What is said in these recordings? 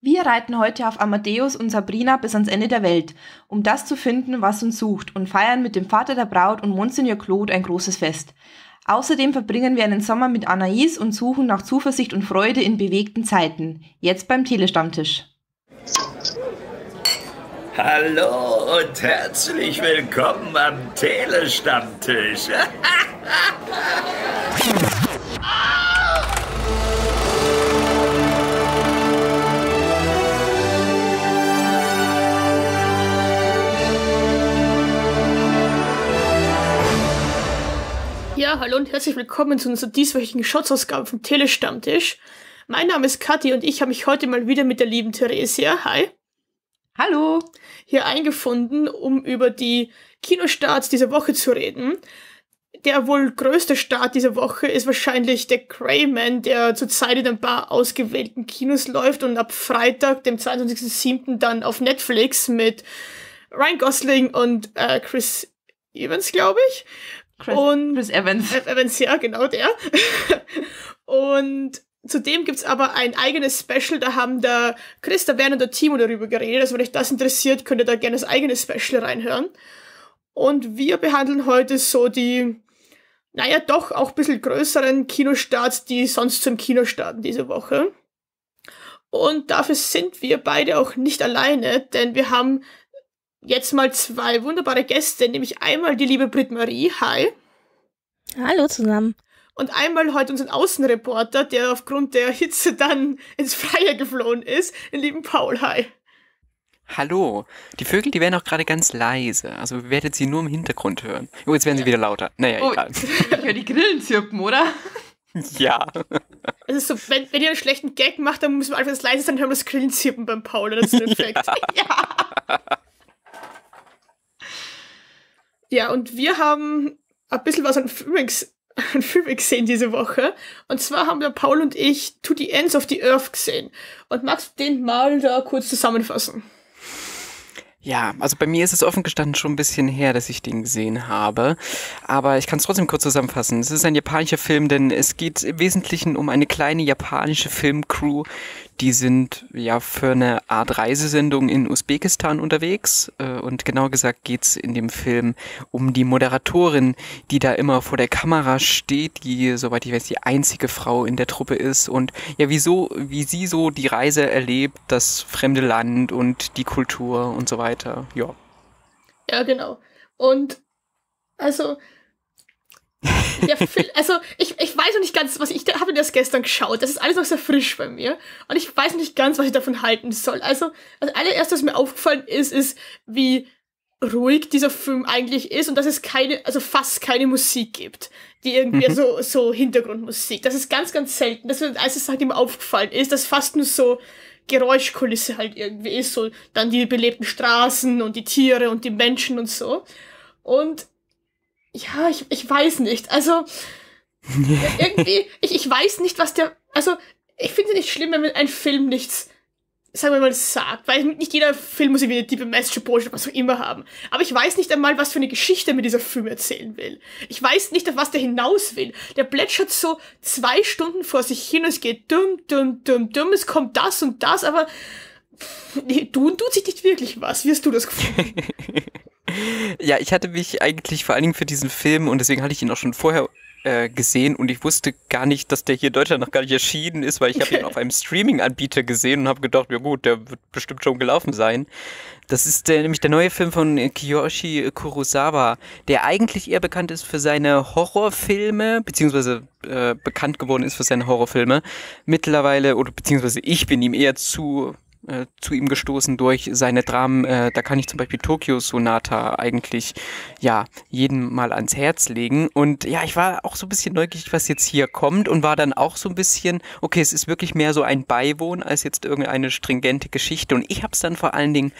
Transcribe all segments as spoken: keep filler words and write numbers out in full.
Wir reiten heute auf Amadeus und Sabrina bis ans Ende der Welt, um das zu finden, was uns sucht, und feiern mit dem Vater der Braut und Monseigneur Claude ein großes Fest. Außerdem verbringen wir einen Sommer mit Anais und suchen nach Zuversicht und Freude in bewegten Zeiten. Jetzt beim Telestammtisch. Hallo und herzlich willkommen am Telestammtisch. Ja, hallo und herzlich willkommen zu unserer dieswöchigen Shots-Ausgabe vom Telestammtisch. Mein Name ist Kathi und ich habe mich heute mal wieder mit der lieben Theresia, hi, Hallo! hier eingefunden, um über die Kinostarts dieser Woche zu reden. Der wohl größte Start dieser Woche ist wahrscheinlich der Greyman, der zurzeit in ein paar ausgewählten Kinos läuft und ab Freitag, dem zweiundzwanzigsten siebten dann auf Netflix mit Ryan Gosling und äh, Chris Evans, glaube ich. Chris, und Chris Evans. Evans, ja, genau der. Und zudem gibt's aber ein eigenes Special, da haben der Chris, der Werner und der Timo darüber geredet. Also wenn euch das interessiert, könnt ihr da gerne das eigene Special reinhören. Und wir behandeln heute so die, naja, doch auch ein bisschen größeren Kinostarts, die sonst zum Kino starten diese Woche. Und dafür sind wir beide auch nicht alleine, denn wir haben jetzt mal zwei wunderbare Gäste, nämlich einmal die liebe Britt-Marie, hi. Hallo zusammen. Und einmal heute unseren Außenreporter, der aufgrund der Hitze dann ins Freie geflohen ist, den lieben Paul, hi. Hallo. Die Vögel, die werden auch gerade ganz leise. Also ihr werdet sie nur im Hintergrund hören. Oh, jetzt werden sie wieder lauter. Naja, Oh, egal. ich höre die Grillen zirpen, oder? Ja. Also so, wenn, wenn ihr einen schlechten Gag macht, dann müssen wir einfach das leise sein, dann hören wir das Grillenzirpen beim Paul, das ist ein Effekt. Ja. Ja, und wir haben ein bisschen was an Filmen, an Filmen gesehen diese Woche. Und zwar haben wir Paul und ich To the Ends of the Earth gesehen. Und magst du den mal da kurz zusammenfassen? Ja, also bei mir ist es offen gestanden schon ein bisschen her, dass ich den gesehen habe. Aber ich kann es trotzdem kurz zusammenfassen. Es ist ein japanischer Film, denn es geht im Wesentlichen um eine kleine japanische Filmcrew. Die sind ja für eine Art Reisesendung in Usbekistan unterwegs. Und genau gesagt geht's in dem Film um die Moderatorin, die da immer vor der Kamera steht, die, soweit ich weiß, die einzige Frau in der Truppe ist. Und ja, wieso, wie sie so die Reise erlebt, das fremde Land und die Kultur und so weiter. Ja. Ja, genau. Und also, der Film, also ich, ich weiß noch nicht ganz, was ich, ich habe das gestern geschaut, das ist alles noch sehr frisch bei mir und ich weiß noch nicht ganz, was ich davon halten soll. Also, das allererste, was mir aufgefallen ist, ist, wie ruhig dieser Film eigentlich ist und dass es keine, also fast keine Musik gibt, die irgendwie Mhm. so, so Hintergrundmusik. Das ist ganz, ganz selten. Das ist als es halt immer aufgefallen ist, dass fast nur so Geräuschkulisse halt irgendwie ist, so dann die belebten Straßen und die Tiere und die Menschen und so. Und ja, ich, ich weiß nicht. Also, irgendwie, ich, ich weiß nicht, was der, also, ich finde es nicht schlimm, wenn ein Film nichts, sagen wir mal, sagt, weil nicht jeder Film muss irgendwie eine tiefe Message, Botschaft, was auch immer haben. Aber ich weiß nicht einmal, was für eine Geschichte mir dieser Film erzählen will. Ich weiß nicht, auf was der hinaus will. Der plätschert so zwei Stunden vor sich hin und es geht dumm, dumm, dumm, dumm, es kommt das und das, aber pff, nee, tun tut sich nicht wirklich was. Wie hast du das gefunden? Ja, ich hatte mich eigentlich vor allen Dingen für diesen Film und deswegen hatte ich ihn auch schon vorher äh, gesehen und ich wusste gar nicht, dass der hier in Deutschland noch gar nicht erschienen ist, weil ich habe ihn auf einem Streaming-Anbieter gesehen und habe gedacht, ja gut, der wird bestimmt schon gelaufen sein. Das ist der, nämlich der neue Film von Kiyoshi Kurosawa, der eigentlich eher bekannt ist für seine Horrorfilme, beziehungsweise äh, bekannt geworden ist für seine Horrorfilme. Mittlerweile, oder beziehungsweise ich bin ihm eher zu äh, zu ihm gestoßen durch seine Dramen. Äh, da kann ich zum Beispiel Tokyo Sonata eigentlich ja jedem mal ans Herz legen. Und ja, ich war auch so ein bisschen neugierig, was jetzt hier kommt und war dann auch so ein bisschen, okay, es ist wirklich mehr so ein Beiwohn als jetzt irgendeine stringente Geschichte. Und ich habe es dann vor allen Dingen,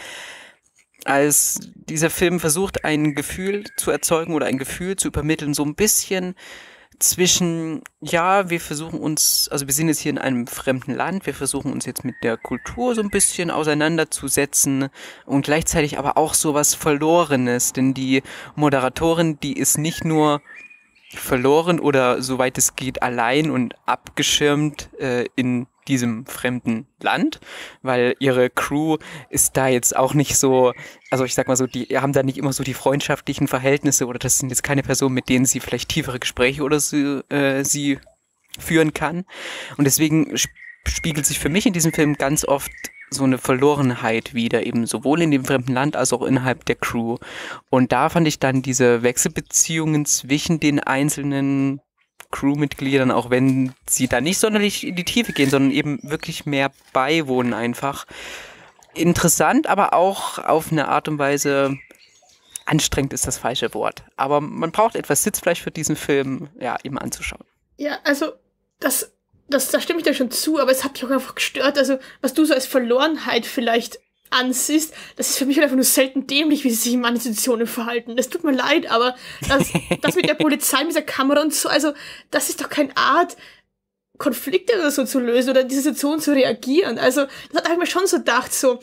als dieser Film versucht, ein Gefühl zu erzeugen oder ein Gefühl zu übermitteln, so ein bisschen zwischen, ja, wir versuchen uns, also wir sind jetzt hier in einem fremden Land, wir versuchen uns jetzt mit der Kultur so ein bisschen auseinanderzusetzen und gleichzeitig aber auch so was Verlorenes, denn die Moderatorin, die ist nicht nur verloren oder soweit es geht allein und abgeschirmt äh, in diesem fremden Land, weil ihre Crew ist da jetzt auch nicht so, also ich sag mal so, die haben da nicht immer so die freundschaftlichen Verhältnisse oder das sind jetzt keine Personen, mit denen sie vielleicht tiefere Gespräche oder so, äh, sie führen kann. Und deswegen sp- spiegelt sich für mich in diesem Film ganz oft so eine Verlorenheit wieder, eben sowohl in dem fremden Land als auch innerhalb der Crew. Und da fand ich dann diese Wechselbeziehungen zwischen den einzelnen Crewmitgliedern, auch wenn sie da nicht sonderlich in die Tiefe gehen, sondern eben wirklich mehr beiwohnen einfach. Interessant, aber auch auf eine Art und Weise anstrengend ist das falsche Wort. Aber man braucht etwas Sitzfleisch für diesen Film, ja, eben anzuschauen. Ja, also das, das, da stimme ich dir schon zu, aber es hat mich auch einfach gestört. Also was du so als Verlorenheit vielleicht ansiehst, das ist für mich einfach nur selten dämlich, wie sie sich in manchen Situationen verhalten. Das tut mir leid, aber das, das mit der Polizei, mit der Kamera und so, also das ist doch keine Art, Konflikte oder so zu lösen oder in diese Situation zu reagieren. Also das habe ich mir schon so gedacht, so,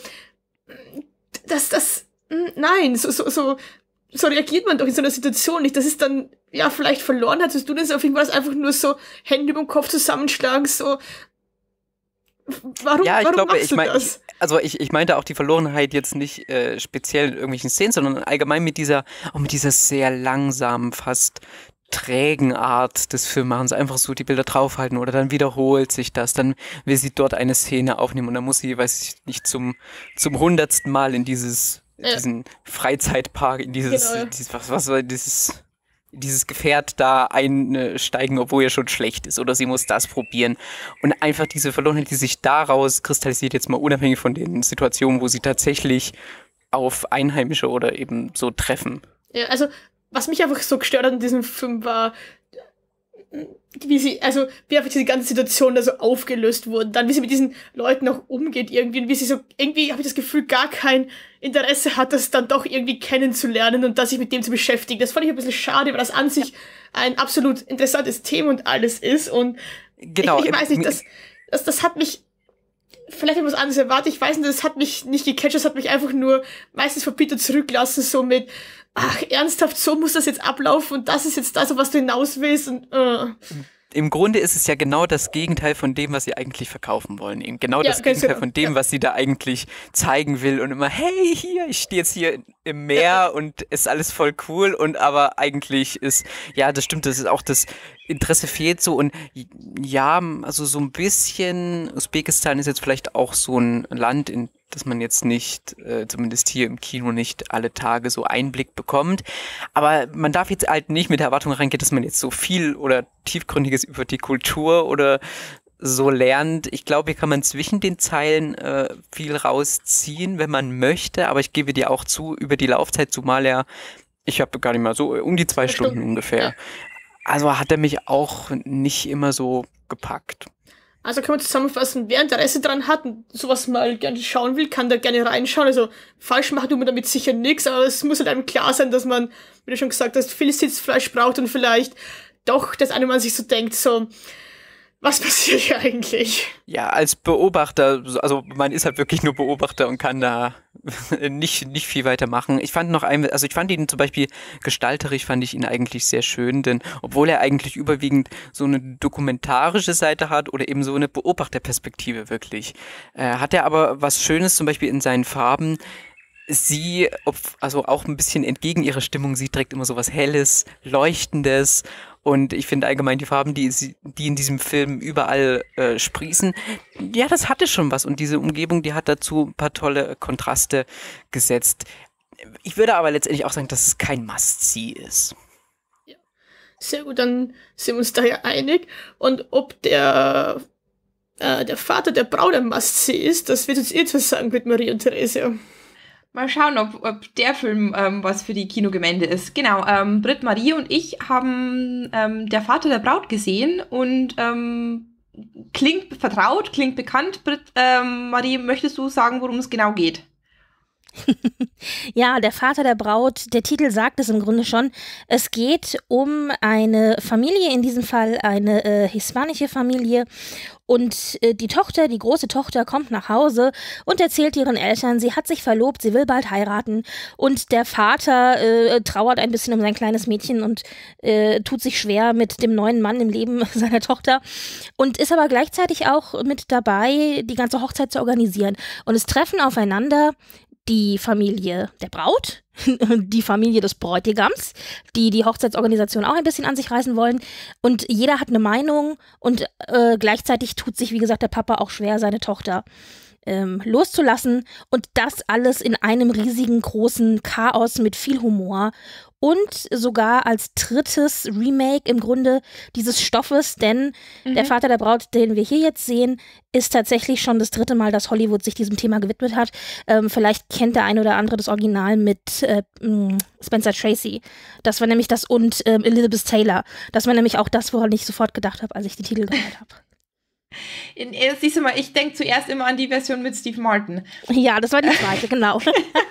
das, das, nein, so, so, so, so reagiert man doch in so einer Situation nicht. Das ist dann, ja, vielleicht verloren hat, du das auf jeden Fall einfach nur so Hände über den Kopf zusammenschlagen, so, warum, ja, ich warum glaube, machst ich du mein, das? Ich, also ich, ich meinte auch die Verlorenheit jetzt nicht äh, speziell in irgendwelchen Szenen, sondern allgemein mit dieser, auch mit dieser sehr langsamen, fast trägen Art des Filmmachens, einfach so die Bilder draufhalten oder dann wiederholt sich das, dann will sie dort eine Szene aufnehmen und dann muss sie, weiß ich nicht, zum zum hundertsten Mal in dieses, Ja. diesen Freizeitpark, in dieses, Genau, ja. dieses was, was war dieses dieses Gefährt da einsteigen, obwohl er schon schlecht ist, oder sie muss das probieren. Und einfach diese Verlorenheit, die sich daraus kristallisiert, jetzt mal unabhängig von den Situationen, wo sie tatsächlich auf Einheimische oder eben so treffen. Ja, also, was mich einfach so gestört hat in diesem Film war, wie sie, also, wie einfach diese ganze Situation da so aufgelöst wurde, dann wie sie mit diesen Leuten auch umgeht irgendwie, und wie sie so, irgendwie habe ich das Gefühl, gar kein Interesse hat, das dann doch irgendwie kennenzulernen und das sich mit dem zu beschäftigen. Das fand ich ein bisschen schade, weil das an sich ein absolut interessantes Thema und alles ist, und Genau. ich, ich weiß nicht, das, das, das hat mich, vielleicht habe ich was anderes erwartet, ich weiß nicht, das hat mich nicht gecatcht, das hat mich einfach nur meistens verbittert zurücklassen, so mit, ach, ernsthaft, so muss das jetzt ablaufen und das ist jetzt das, auf was du hinaus willst, und äh. Im Grunde ist es ja genau das Gegenteil von dem, was sie eigentlich verkaufen wollen. Eben genau Ja, das ganz Gegenteil genau. von dem, Ja. was sie da eigentlich zeigen will und immer, hey, hier, ich stehe jetzt hier im Meer Ja. und ist alles voll cool, und aber eigentlich ist, ja, das stimmt, das ist auch das Interesse fehlt so, und ja, also so ein bisschen, Usbekistan ist jetzt vielleicht auch so ein Land, in das man jetzt nicht, äh, zumindest hier im Kino nicht alle Tage so Einblick bekommt. Aber man darf jetzt halt nicht mit der Erwartung reingehen, dass man jetzt so viel oder Tiefgründiges über die Kultur oder so lernt. Ich glaube, hier kann man zwischen den Zeilen äh, viel rausziehen, wenn man möchte. Aber ich gebe dir auch zu, über die Laufzeit, zumal er, ich habe gar nicht mal so, um die zwei Stunden, Stunden. ungefähr. Ja. Also hat er mich auch nicht immer so gepackt. Also kann man zusammenfassen, wer Interesse daran hat und sowas mal gerne schauen will, kann da gerne reinschauen. Also falsch machen tut man damit sicher nichts, aber es muss halt einem klar sein, dass man, wie du schon gesagt hast, viel Sitzfleisch braucht und vielleicht doch das eine Mal sich so denkt, so, was passiert hier eigentlich? Ja, als Beobachter, also man ist halt wirklich nur Beobachter und kann da nicht, nicht viel weiter machen. Ich fand noch ein, also ich fand ihn zum Beispiel gestalterisch, fand ich ihn eigentlich sehr schön, denn obwohl er eigentlich überwiegend so eine dokumentarische Seite hat oder eben so eine Beobachterperspektive wirklich, äh, hat er aber was Schönes zum Beispiel in seinen Farben. Sie, ob, also auch ein bisschen entgegen ihrer Stimmung, sie trägt immer so was Helles, Leuchtendes, und ich finde allgemein die Farben, die, sie- die in diesem Film überall äh, sprießen, ja, das hatte schon was, und diese Umgebung, die hat dazu ein paar tolle Kontraste gesetzt. Ich würde aber letztendlich auch sagen, dass es kein Must-See ist. Sehr gut, dann sind wir uns da ja einig. Und ob der, äh, der Vater der Braut ein Must-See ist, das wird uns eh zu sagen mit Marie und Therese. Mal schauen, ob, ob der Film ähm, was für die Kinogemeinde ist. Genau, ähm, Britt, Marie und ich haben ähm, Der Vater der Braut gesehen und ähm, klingt vertraut, klingt bekannt. Britt, ähm, Marie, möchtest du sagen, worum es genau geht? Ja, der Vater der Braut, der Titel sagt es im Grunde schon. Es geht um eine Familie, in diesem Fall eine äh, hispanische Familie. Und äh, die Tochter, die große Tochter, kommt nach Hause und erzählt ihren Eltern, sie hat sich verlobt, sie will bald heiraten. Und der Vater äh, trauert ein bisschen um sein kleines Mädchen und äh, tut sich schwer mit dem neuen Mann im Leben seiner Tochter. Und ist aber gleichzeitig auch mit dabei, die ganze Hochzeit zu organisieren. Und es treffen aufeinander die Familie der Braut, die Familie des Bräutigams, die die Hochzeitsorganisation auch ein bisschen an sich reißen wollen. Und jeder hat eine Meinung und äh, gleichzeitig tut sich, wie gesagt, der Papa auch schwer, seine Tochter ähm, loszulassen. Und das alles in einem riesigen, großen Chaos mit viel Humor. Und sogar als drittes Remake im Grunde dieses Stoffes, denn mhm. der Vater der Braut, den wir hier jetzt sehen, ist tatsächlich schon das dritte Mal, dass Hollywood sich diesem Thema gewidmet hat. Ähm, vielleicht kennt der eine oder andere das Original mit äh, Spencer Tracy. Das war nämlich das und äh, Elizabeth Taylor. Das war nämlich auch das, woran ich sofort gedacht habe, als ich die Titel gehört habe. In, siehst du mal, ich denke zuerst immer an die Version mit Steve Martin. Ja, das war die zweite, genau.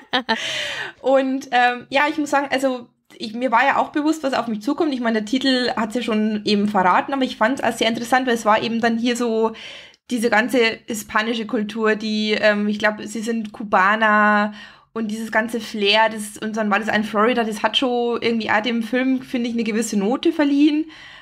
Und ähm, ja, ich muss sagen, also Ich, mir war ja auch bewusst, was auf mich zukommt. Ich meine, der Titel hat es ja schon eben verraten, aber ich fand es als sehr interessant, weil es war eben dann hier so diese ganze hispanische Kultur, die, ähm, ich glaube, sie sind Kubaner und dieses ganze Flair, das, und dann war das ein Florida, das hat schon irgendwie auch dem Film, finde ich, eine gewisse Note verliehen.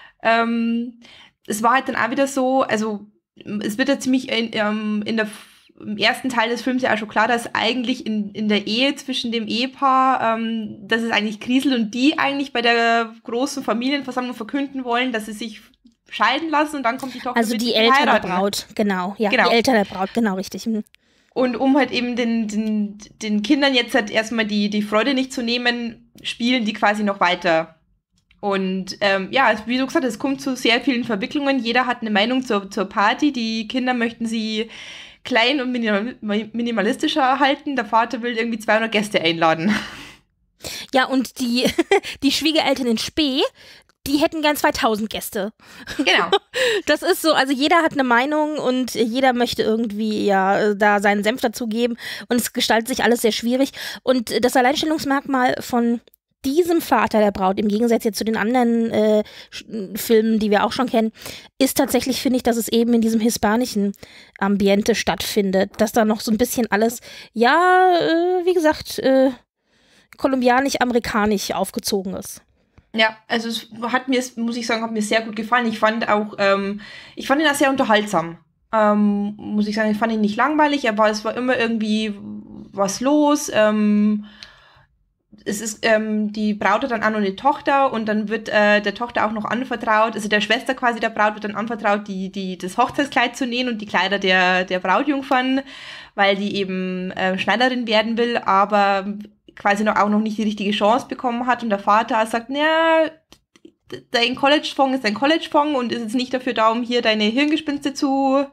Ähm, es war halt dann auch wieder so, also es wird ja ziemlich in, ähm, in der im ersten Teil des Films ja auch schon klar, dass eigentlich in, in der Ehe zwischen dem Ehepaar, ähm, dass es eigentlich kriselt und die eigentlich bei der großen Familienversammlung verkünden wollen, dass sie sich scheiden lassen und dann kommt die Tochter also mit die Eltern heiraten. Der Braut, genau. Ja, genau. Die Eltern der Braut, genau, richtig. Mhm. Und um halt eben den, den, den Kindern jetzt halt erstmal die, die Freude nicht zu nehmen, spielen die quasi noch weiter. Und ähm, ja, wie du gesagt hast, es kommt zu sehr vielen Verwicklungen. Jeder hat eine Meinung zur, zur Party. Die Kinder möchten sie klein und minimalistischer halten. Der Vater will irgendwie zweihundert Gäste einladen. Ja, und die, die Schwiegereltern in Spee, die hätten gern zweitausend Gäste. Genau. Das ist so, also jeder hat eine Meinung und jeder möchte irgendwie ja da seinen Senf dazugeben und es gestaltet sich alles sehr schwierig. Und das Alleinstellungsmerkmal von diesem Vater der Braut, im Gegensatz jetzt zu den anderen äh, Filmen, die wir auch schon kennen, ist tatsächlich, finde ich, dass es eben in diesem hispanischen Ambiente stattfindet. Dass da noch so ein bisschen alles, ja, äh, wie gesagt, äh, kolumbianisch-amerikanisch aufgezogen ist. Ja, also es hat mir, muss ich sagen, hat mir sehr gut gefallen. Ich fand auch, ähm, ich fand ihn auch sehr unterhaltsam. Ähm, muss ich sagen, ich fand ihn nicht langweilig, aber es war immer irgendwie was los. Ähm, Es ist, ähm, die Braut hat dann auch noch eine Tochter und dann wird äh, der Tochter auch noch anvertraut, also der Schwester quasi der Braut wird dann anvertraut, die, die, das Hochzeitskleid zu nähen und die Kleider der, der Brautjungfern, weil die eben äh, Schneiderin werden will, aber quasi noch, auch noch nicht die richtige Chance bekommen hat und der Vater sagt, naja, dein College-Fonds ist dein College-Fonds und ist jetzt nicht dafür da, um hier deine Hirngespinste zu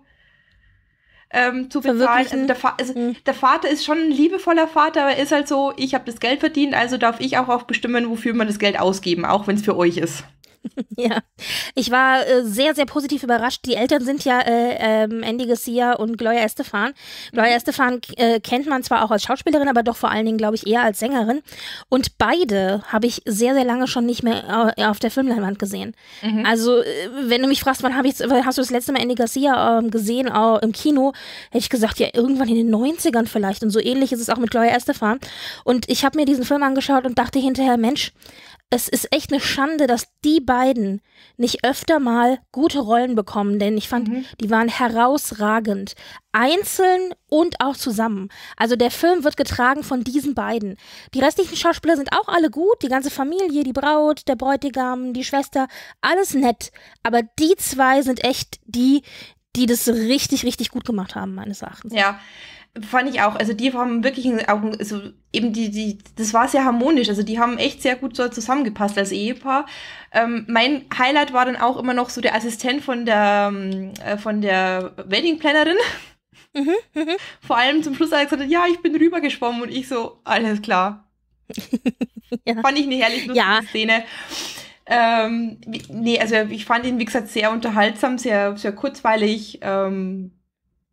Ähm, zu bezahlen. Also der, Fa- also mhm. der Vater ist schon ein liebevoller Vater, aber er ist halt so, ich habe das Geld verdient, also darf ich auch, auch bestimmen, wofür man das Geld ausgeben, auch wenn es für euch ist. Ja, ich war äh, sehr, sehr positiv überrascht. Die Eltern sind ja äh, ähm, Andy Garcia und Gloria Estefan. Gloria Estefan äh, kennt man zwar auch als Schauspielerin, aber doch vor allen Dingen, glaube ich, eher als Sängerin. Und beide habe ich sehr, sehr lange schon nicht mehr äh, auf der Filmleinwand gesehen. Mhm. Also, äh, wenn du mich fragst, wann hab ich, hast du das letzte Mal Andy Garcia äh, gesehen äh, im Kino, hätte ich gesagt, ja, irgendwann in den neunzigern vielleicht. Und so ähnlich ist es auch mit Gloria Estefan. Und ich habe mir diesen Film angeschaut und dachte hinterher, Mensch, es ist echt eine Schande, dass die beiden nicht öfter mal gute Rollen bekommen, denn ich fand, mhm. die waren herausragend. Einzeln und auch zusammen. Also der Film wird getragen von diesen beiden. Die restlichen Schauspieler sind auch alle gut, die ganze Familie, die Braut, der Bräutigam, die Schwester, alles nett. Aber die zwei sind echt die, die das richtig, richtig gut gemacht haben, meines Erachtens. Ja. Fand ich auch, also die haben wirklich auch, also eben die, die, das war sehr harmonisch, also die haben echt sehr gut so zusammengepasst als Ehepaar. Ähm, mein Highlight war dann auch immer noch so der Assistent von der, äh, von der Wedding-Plannerin. Mhm, mh. Vor allem zum Schluss hat er gesagt, ja, ich bin rübergeschwommen und ich so, alles klar. Ja. Fand ich eine herrlich lustige ja. Szene. Ähm, nee, also ich fand ihn, wie gesagt, sehr unterhaltsam, sehr, sehr kurzweilig, ähm,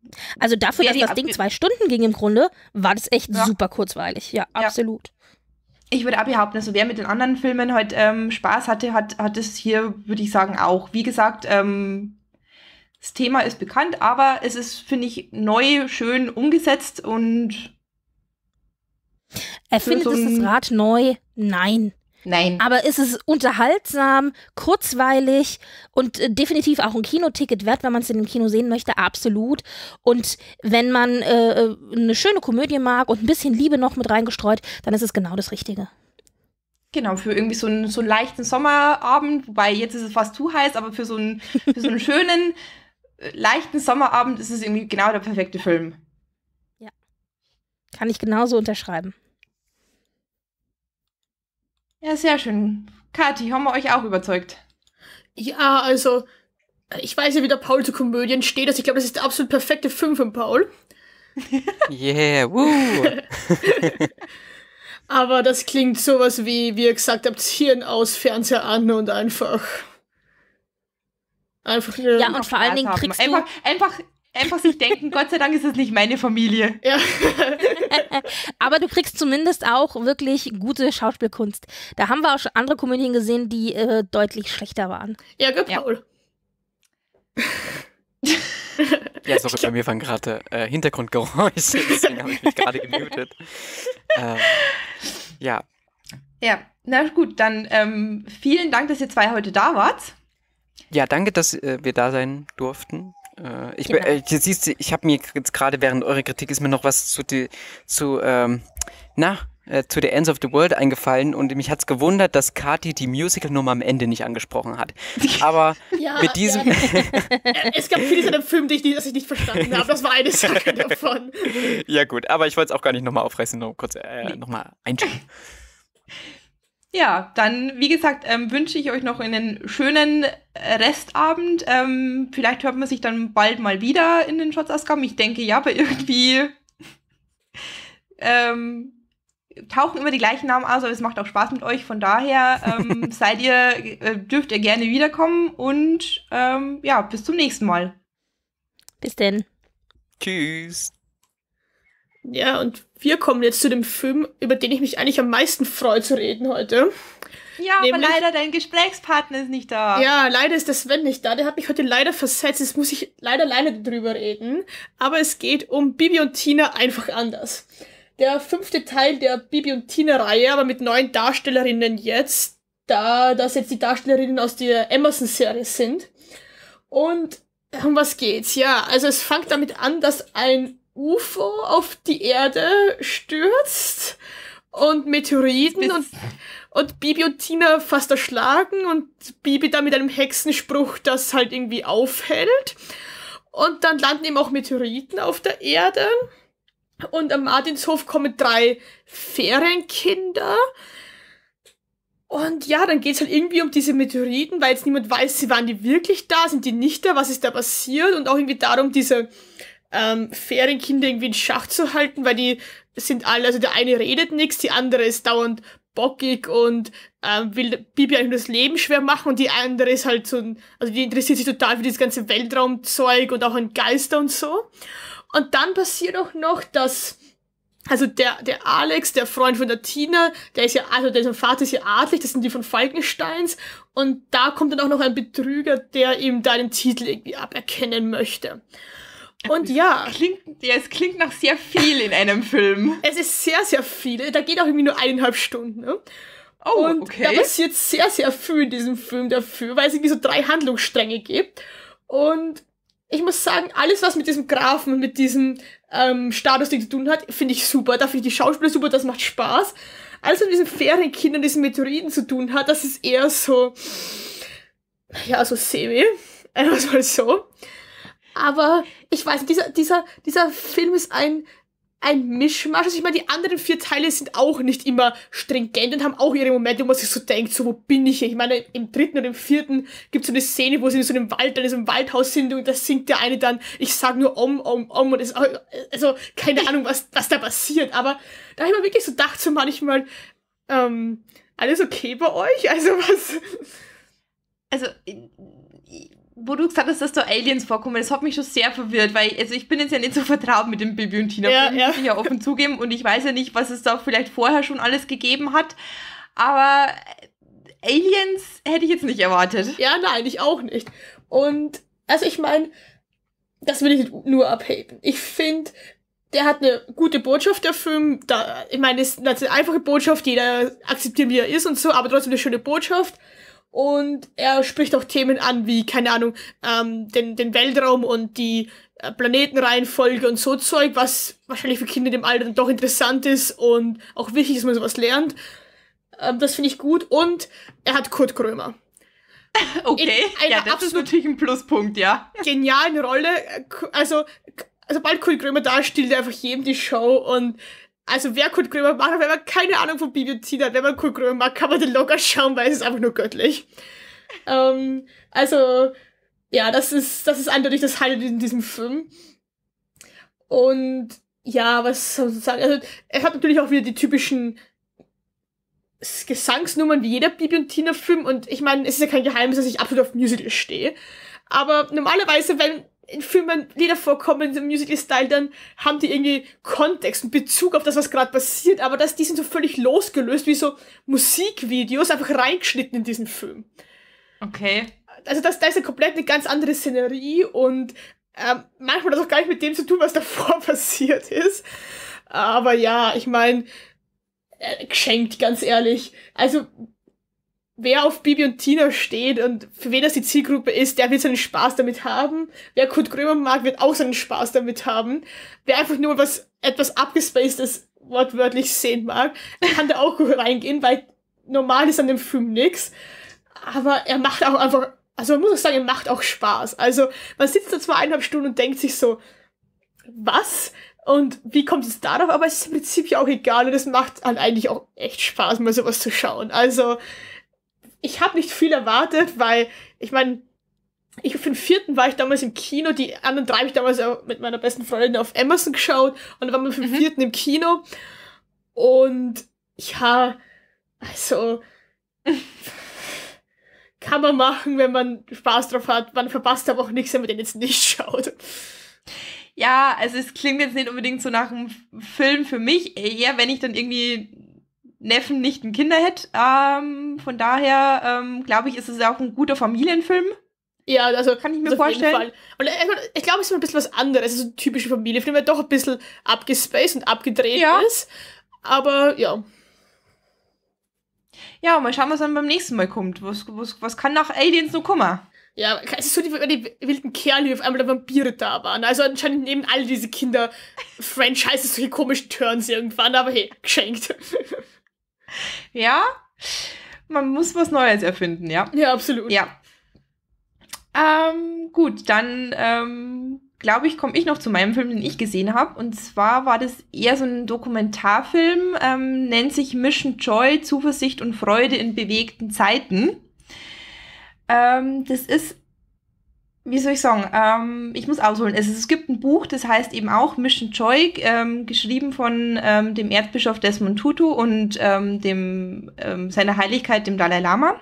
Also dafür, Ja, dass die das Ding Abi- zwei Stunden ging im Grunde, war das echt Ja. super kurzweilig. Ja, absolut. Ich würde auch behaupten, also wer mit den anderen Filmen halt ähm, Spaß hatte, hat, hat es hier, würde ich sagen, auch. Wie gesagt, ähm, das Thema ist bekannt, aber es ist, finde ich, neu, schön umgesetzt und Erfindet so es das ein- Rad neu? Nein. nein. Aber es ist unterhaltsam, kurzweilig und äh, definitiv auch ein Kinoticket wert, wenn man es in dem Kino sehen möchte, absolut. Und wenn man äh, äh, eine schöne Komödie mag und ein bisschen Liebe noch mit reingestreut, dann ist es genau das Richtige. Genau, für irgendwie so einen, so einen leichten Sommerabend, wobei jetzt ist es fast zu heiß, aber für so einen, für so einen schönen, äh, leichten Sommerabend ist es irgendwie genau der perfekte Film. Kann ich genauso unterschreiben. Ja, sehr schön. Kathi, haben wir euch auch überzeugt? Ja, also, ich weiß ja, wie der Paul zu Komödien steht. Also ich glaube, das ist der absolut perfekte Film von Paul. Yeah, woo. Aber das klingt sowas wie, wie ihr gesagt habt, Hirn aus, Fernseher an und einfach... Einfach eine... Ja, und vor allen Spaß Dingen haben. kriegst du- einfach, einfach, einfach sich denken, Gott sei Dank ist es nicht meine Familie. Ja. Aber du kriegst zumindest auch wirklich gute Schauspielkunst. Da haben wir auch schon andere Komödien gesehen, die äh, deutlich schlechter waren. Ja, gell, Ja. Paul? Ja, sorry, bei mir waren gerade äh, Hintergrundgeräusche, deswegen habe ich mich gerade gemutet. Äh, ja, Ja, na gut, dann ähm, vielen Dank, dass ihr zwei heute da wart. ja, danke, dass äh, wir da sein durften. Äh, ich, Genau. äh, siehst du, ich habe mir jetzt gerade während eurer Kritik ist mir noch was zu, die, zu ähm, na, äh, zu The Ends of the World eingefallen und mich hat's gewundert, dass Kathi die Musical-Nummer am Ende nicht angesprochen hat. Aber Ja, mit diesem... ja. Äh, Es gab vieles in dem Film, die ich, nicht- das ich nicht verstanden habe. Das war eine Sache davon. Ja gut, aber ich wollte es auch gar nicht nochmal aufreißen, nur kurz äh, nochmal einschieben. Ja, dann, wie gesagt, ähm, wünsche ich euch noch einen schönen äh, Restabend. Ähm, vielleicht hört man sich dann bald mal wieder in den Shots-Ausgaben. Ich denke, ja, aber irgendwie ähm, tauchen immer die gleichen Namen aus, aber es macht auch Spaß mit euch. Von daher ähm, seid ihr, äh, dürft ihr gerne wiederkommen und ähm, ja, bis zum nächsten Mal. Bis denn. Tschüss. Ja, und wir kommen jetzt zu dem Film, über den ich mich eigentlich am meisten freue zu reden heute. Ja, aber Nämlich- leider dein Gesprächspartner ist nicht da. Ja, leider ist der Sven nicht da. Der hat mich heute leider versetzt. Jetzt muss ich leider alleine drüber reden. Aber es geht um Bibi und Tina einfach anders. Der fünfte Teil der Bibi und Tina-Reihe, aber mit neuen Darstellerinnen jetzt, da das jetzt die Darstellerinnen aus der Emerson-Serie sind. Und um was geht's? Ja, also es fängt damit an, dass ein U F O auf die Erde stürzt und Meteoriten und, und Bibi und Tina fast erschlagen und Bibi dann mit einem Hexenspruch das halt irgendwie aufhält. Und dann landen eben auch Meteoriten auf der Erde. Und am Martinshof kommen drei Ferienkinder. Und ja, dann geht's halt irgendwie um diese Meteoriten, weil jetzt niemand weiß, sie waren die wirklich da, sind die nicht da, was ist da passiert? Und auch irgendwie darum, diese ähm, Ferienkinder irgendwie in Schach zu halten, weil die sind alle, also der eine redet nichts, die andere ist dauernd bockig und ähm, will Bibi eigentlich nur das Leben schwer machen und die andere ist halt so, ein- also die interessiert sich total für dieses ganze Weltraumzeug und auch an Geister und so. Und dann passiert auch noch, dass also der, der Alex, der Freund von der Tina, der ist ja, also der sein Vater ist ja adlig, das sind die von Falkensteins. Und da kommt dann auch noch ein Betrüger, der ihm da den Titel irgendwie aberkennen möchte. Und ja, Klingt, ja, es klingt nach sehr viel in einem Film. es ist sehr, sehr viele. Da geht auch irgendwie nur eineinhalb Stunden. Ne? Oh, Und okay. da passiert sehr, sehr viel in diesem Film dafür, weil es irgendwie so drei Handlungsstränge gibt. Und ich muss sagen, alles, was mit diesem Grafen, mit diesem ähm, Statusding zu tun hat, finde ich super. Da finde ich die Schauspieler super, das macht Spaß. Alles, was mit diesen Ferienkindern, diesen Meteoriten zu tun hat, das ist eher so, ja, so semi. Einfach mal so. Aber ich weiß nicht, dieser, dieser, dieser Film ist ein, ein Mischmasch. Also ich meine, die anderen vier Teile sind auch nicht immer stringent und haben auch ihre Momente, wo man sich so denkt, so, wo bin ich hier? Ich meine, im dritten und im vierten gibt es so eine Szene, wo sie in so einem Wald, in so einem Waldhaus sind und da singt der eine dann, ich sag nur om, om, om und es, also keine Ahnung, was, was da passiert. Aber da habe ich mir wirklich so gedacht, so manchmal, ähm, alles okay bei euch? Also was? Also, wo du gesagt hast, dass da Aliens vorkommen, das hat mich schon sehr verwirrt, weil also ich bin jetzt ja nicht so vertraut mit dem Bibi und Tina, ja, ja. muss ich ja offen zugeben, und ich weiß ja nicht, was es da vielleicht vorher schon alles gegeben hat, aber Aliens hätte ich jetzt nicht erwartet. Ja, nein, ich auch nicht. Und, also ich meine, das will ich nur abheben. Ich finde, der hat eine gute Botschaft, der Film. Da, ich meine, das ist eine einfache Botschaft, jeder akzeptiert, wie er ist und so, aber trotzdem eine schöne Botschaft. Und er spricht auch Themen an, wie, keine Ahnung, ähm, den, den Weltraum und die äh, Planetenreihenfolge und so Zeug, was wahrscheinlich für Kinder in dem Alter dann doch interessant ist und auch wichtig ist, dass man sowas lernt. Ähm, das finde ich gut. Und er hat Kurt Krömer. Okay, ja, das ist natürlich ein Pluspunkt, ja. Genialen Rolle. Also, sobald Kurt Krömer da stiehlt er einfach jedem die Show. Und also wer Kurt Krömer mag, wenn man keine Ahnung von Bibi und Tina hat, wenn man Kurt Krömer mag, kann man den locker schauen, weil es ist einfach nur göttlich. ähm, also, ja, das ist, das ist eindeutig das Highlight in diesem Film. Und ja, was soll man sagen? Also, er hat natürlich auch wieder die typischen Gesangsnummern wie jeder Bibi und Tina Film, und ich meine, es ist ja kein Geheimnis, dass ich absolut auf Musicals stehe. Aber normalerweise, wenn in Filmen Lieder vorkommen, in so einem Musical-Style, dann haben die irgendwie Kontext und Bezug auf das, was gerade passiert, aber das, die sind so völlig losgelöst, wie so Musikvideos, einfach reingeschnitten in diesen Film. Okay. Also das, da ist ja komplett eine ganz andere Szenerie und ähm, manchmal hat das auch gar nicht mit dem zu tun, was davor passiert ist. Aber ja, ich meine, äh, geschenkt, ganz ehrlich. Also, wer auf Bibi und Tina steht und für wen das die Zielgruppe ist, der wird seinen Spaß damit haben. Wer Kurt Krömer mag, wird auch seinen Spaß damit haben. Wer einfach nur was etwas abgespacedes wortwörtlich sehen mag, kann da auch reingehen, weil normal ist an dem Film nix. Aber er macht auch einfach, also man muss auch sagen, er macht auch Spaß. Also man sitzt da zwar eineinhalb Stunden und denkt sich so, was? Und wie kommt es darauf? Aber es ist im Prinzip ja auch egal und es macht halt eigentlich auch echt Spaß, mal sowas zu schauen. Also ich habe nicht viel erwartet, weil, ich meine, ich für den vierten war ich damals im Kino, die anderen drei habe ich damals auch mit meiner besten Freundin auf Amazon geschaut und dann waren wir für den mhm. vierten im Kino. Und ja, also kann man machen, wenn man Spaß drauf hat. Man verpasst aber auch nichts, wenn man den jetzt nicht schaut. Ja, also es klingt jetzt nicht unbedingt so nach einem Film für mich, eher wenn ich dann irgendwie Neffen, Nichten, Kinder hätte. Ähm, von daher, ähm, glaube ich, ist es auch ein guter Familienfilm. Ja, also kann ich mir vorstellen. Und ich, ich glaube, es ist ein bisschen was anderes. Also ein typischer Familienfilm, der doch ein bisschen abgespaced und abgedreht ja. ist. Aber ja. Ja, mal schauen, was dann beim nächsten Mal kommt. Was, was, was kann nach Aliens noch kommen? Ja, es ist so die, die wilden Kerle, die auf einmal der Vampire da waren. Also anscheinend nehmen alle diese Kinder-Franchises solche komischen Turns irgendwann, aber hey, geschenkt. Ja, man muss was Neues erfinden, ja. Ja, absolut. Ja. Ähm, gut, dann ähm, glaube ich, komme ich noch zu meinem Film, den ich gesehen habe. Und zwar war das eher so ein Dokumentarfilm, ähm, nennt sich Mission Joy, Zuversicht und Freude in bewegten Zeiten. Ähm, das ist, wie soll ich sagen, ähm, ich muss ausholen. Es, es gibt ein Buch, das heißt eben auch Mission Joy, ähm, geschrieben von ähm, dem Erzbischof Desmond Tutu und ähm, dem, ähm, seiner Heiligkeit, dem Dalai Lama.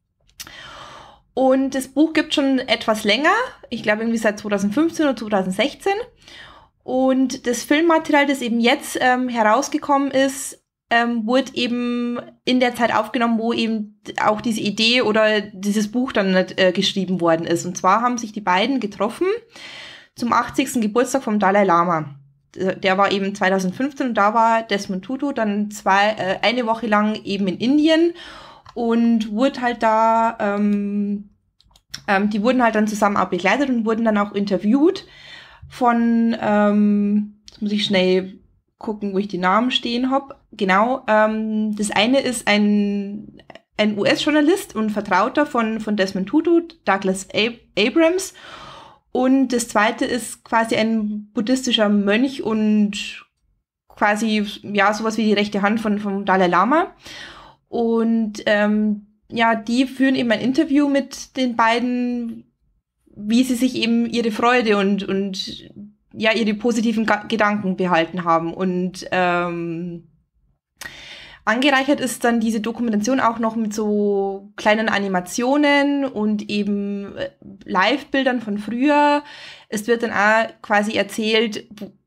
Und das Buch gibt schon etwas länger, ich glaube irgendwie seit zwanzig fünfzehn oder zwanzig sechzehn. Und das Filmmaterial, das eben jetzt ähm, herausgekommen ist, ähm, wurde eben in der Zeit aufgenommen, wo eben auch diese Idee oder dieses Buch dann äh, geschrieben worden ist. Und zwar haben sich die beiden getroffen zum achtzigsten Geburtstag vom Dalai Lama. Der war eben zwanzig fünfzehn und da war Desmond Tutu dann zwei, äh, eine Woche lang eben in Indien und wurde halt da, ähm, ähm, die wurden halt dann zusammen auch begleitet und wurden dann auch interviewt von, ähm, jetzt muss ich schnell gucken, wo ich die Namen stehen habe. Genau, ähm, das eine ist ein, ein U S-Journalist und Vertrauter von, von Desmond Tutu, Douglas Ab- Abrams. Und das zweite ist quasi ein buddhistischer Mönch und quasi, ja, sowas wie die rechte Hand von, vom Dalai Lama. Und ähm, ja, die führen eben ein Interview mit den beiden, wie sie sich eben ihre Freude und, und ja, ihre positiven Ga- Gedanken behalten haben. Und ähm, Angereichert ist dann diese Dokumentation auch noch mit so kleinen Animationen und eben Live-Bildern von früher. Es wird dann auch quasi erzählt,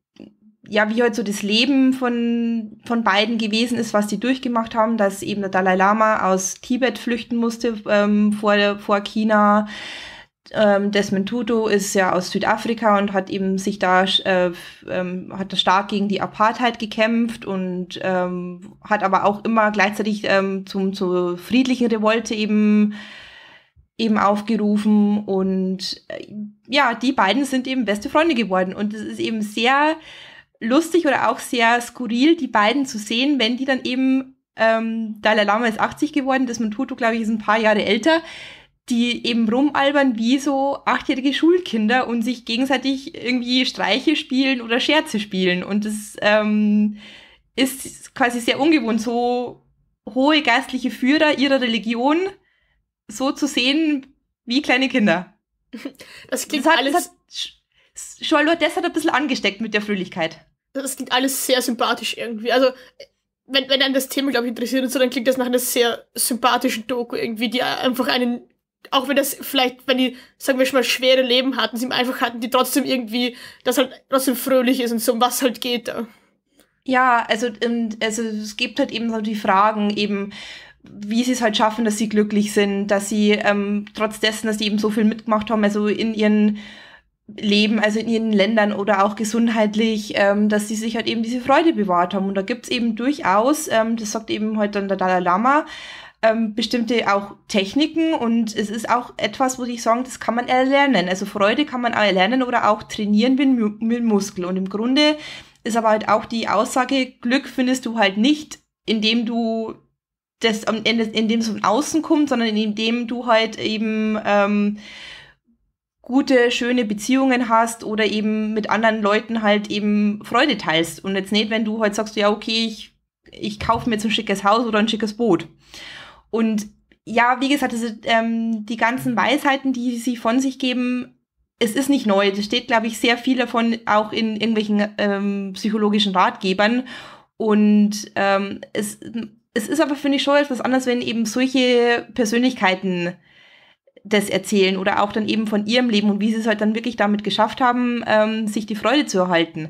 ja, wie halt so das Leben von, von beiden gewesen ist, was die durchgemacht haben, dass eben der Dalai Lama aus Tibet flüchten musste ähm, vor, vor China. Ähm, Desmond Tutu ist ja aus Südafrika und hat eben sich da äh, ähm, hat da stark gegen die Apartheid gekämpft und ähm, hat aber auch immer gleichzeitig ähm, zum zur friedlichen Revolte eben eben aufgerufen und äh, ja, die beiden sind eben beste Freunde geworden und es ist eben sehr lustig oder auch sehr skurril, die beiden zu sehen, wenn die dann eben ähm, Dalai Lama ist achtzig geworden, Desmond Tutu, glaube ich, ist ein paar Jahre älter, die eben rumalbern wie so achtjährige Schulkinder und sich gegenseitig irgendwie Streiche spielen oder Scherze spielen. Und das ähm, ist quasi sehr ungewohnt, so hohe geistliche Führer ihrer Religion so zu sehen wie kleine Kinder. Das klingt das hat, alles... Das hat, Charlotte, das hat ein bisschen angesteckt mit der Fröhlichkeit. Das klingt alles sehr sympathisch irgendwie. Also, wenn, wenn einen das Thema, glaube ich, interessiert und so, dann klingt das nach einer sehr sympathischen Doku irgendwie, die einfach einen... Auch wenn das vielleicht, wenn die, sagen wir schon mal, schwere Leben hatten, sie einfach hatten, die trotzdem irgendwie, das halt trotzdem fröhlich ist und so, um was halt geht da. Ja, also, also es gibt halt eben so die Fragen, eben, wie sie es halt schaffen, dass sie glücklich sind, dass sie ähm, trotz dessen, dass sie eben so viel mitgemacht haben, also in ihren Leben, also in ihren Ländern oder auch gesundheitlich, ähm, dass sie sich halt eben diese Freude bewahrt haben. Und da gibt's eben durchaus, ähm, das sagt eben heute dann der Dalai Lama, Ähm, bestimmte auch Techniken und es ist auch etwas, wo ich sagen, das kann man erlernen. Also Freude kann man auch erlernen oder auch trainieren wie ein, Mu- wie ein Muskel. Und im Grunde ist aber halt auch die Aussage, Glück findest du halt nicht, indem du das am Ende, indem es von außen kommt, sondern indem du halt eben ähm, gute, schöne Beziehungen hast oder eben mit anderen Leuten halt eben Freude teilst. Und jetzt nicht, wenn du halt sagst, ja, okay, ich, ich kaufe mir jetzt ein schickes Haus oder ein schickes Boot. Und ja, wie gesagt, also, ähm, die ganzen Weisheiten, die sie von sich geben, es ist nicht neu. Es steht, glaube ich, sehr viel davon auch in irgendwelchen ähm, psychologischen Ratgebern. Und ähm, es, es ist aber, finde ich, schon etwas anderes, wenn eben solche Persönlichkeiten das erzählen oder auch dann eben von ihrem Leben und wie sie es halt dann wirklich damit geschafft haben, ähm, sich die Freude zu erhalten.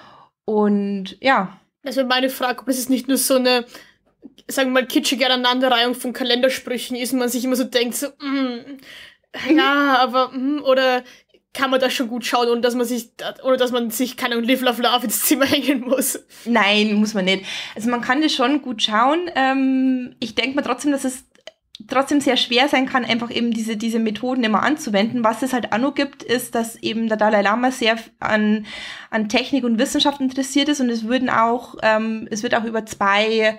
Und ja. Das wäre meine Frage, ob es nicht nur so eine, sagen wir mal, kitschige Aneinanderreihung von Kalendersprüchen ist und man sich immer so denkt, so, mm, ja, aber, mm, oder kann man das schon gut schauen, ohne dass man sich, oder dass man sich, keine Ahnung, Live, Love, Love ins Zimmer hängen muss? Nein, muss man nicht. Also man kann das schon gut schauen. Ähm, ich denke mal trotzdem, dass es trotzdem sehr schwer sein kann, einfach eben diese, diese Methoden immer anzuwenden. Was es halt auch noch gibt, ist, dass eben der Dalai Lama sehr an, an Technik und Wissenschaft interessiert ist und es würden auch, ähm, es wird auch über zwei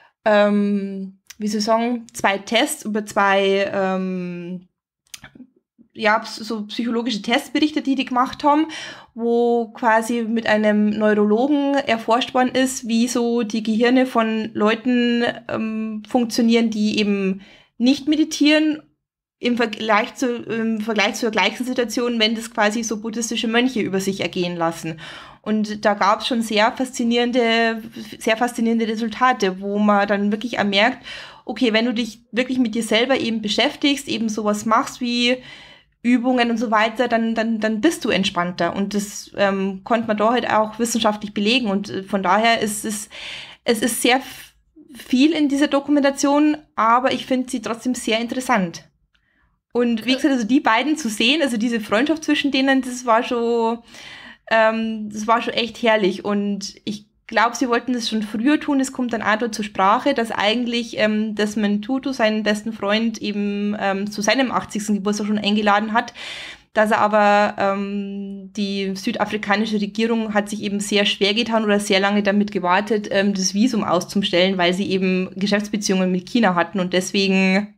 Ähm, wie soll ich sagen, zwei Tests über zwei ähm, ja, so psychologische Tests berichtet, die die gemacht haben, wo quasi mit einem Neurologen erforscht worden ist, wie so die Gehirne von Leuten ähm, funktionieren, die eben nicht meditieren, im Vergleich, zu, im Vergleich zur gleichen Situation, wenn das quasi so buddhistische Mönche über sich ergehen lassen. Und da gab es schon sehr faszinierende, sehr faszinierende Resultate, wo man dann wirklich merkt, okay, wenn du dich wirklich mit dir selber eben beschäftigst, eben sowas machst wie Übungen und so weiter, dann, dann, dann bist du entspannter. Und das ähm, konnte man da halt auch wissenschaftlich belegen. Und von daher ist es, es ist sehr viel in dieser Dokumentation, aber ich finde sie trotzdem sehr interessant. Und wie gesagt, also die beiden zu sehen, also diese Freundschaft zwischen denen, das war schon, ähm, das war schon echt herrlich. Und ich glaube, sie wollten das schon früher tun. Es kommt dann auch dort zur Sprache, dass eigentlich ähm, Desmond Tutu seinen besten Freund eben ähm, zu seinem achtzigsten Geburtstag schon eingeladen hat. Dass er aber ähm, die südafrikanische Regierung hat sich eben sehr schwer getan oder sehr lange damit gewartet, ähm, das Visum auszustellen, weil sie eben Geschäftsbeziehungen mit China hatten und deswegen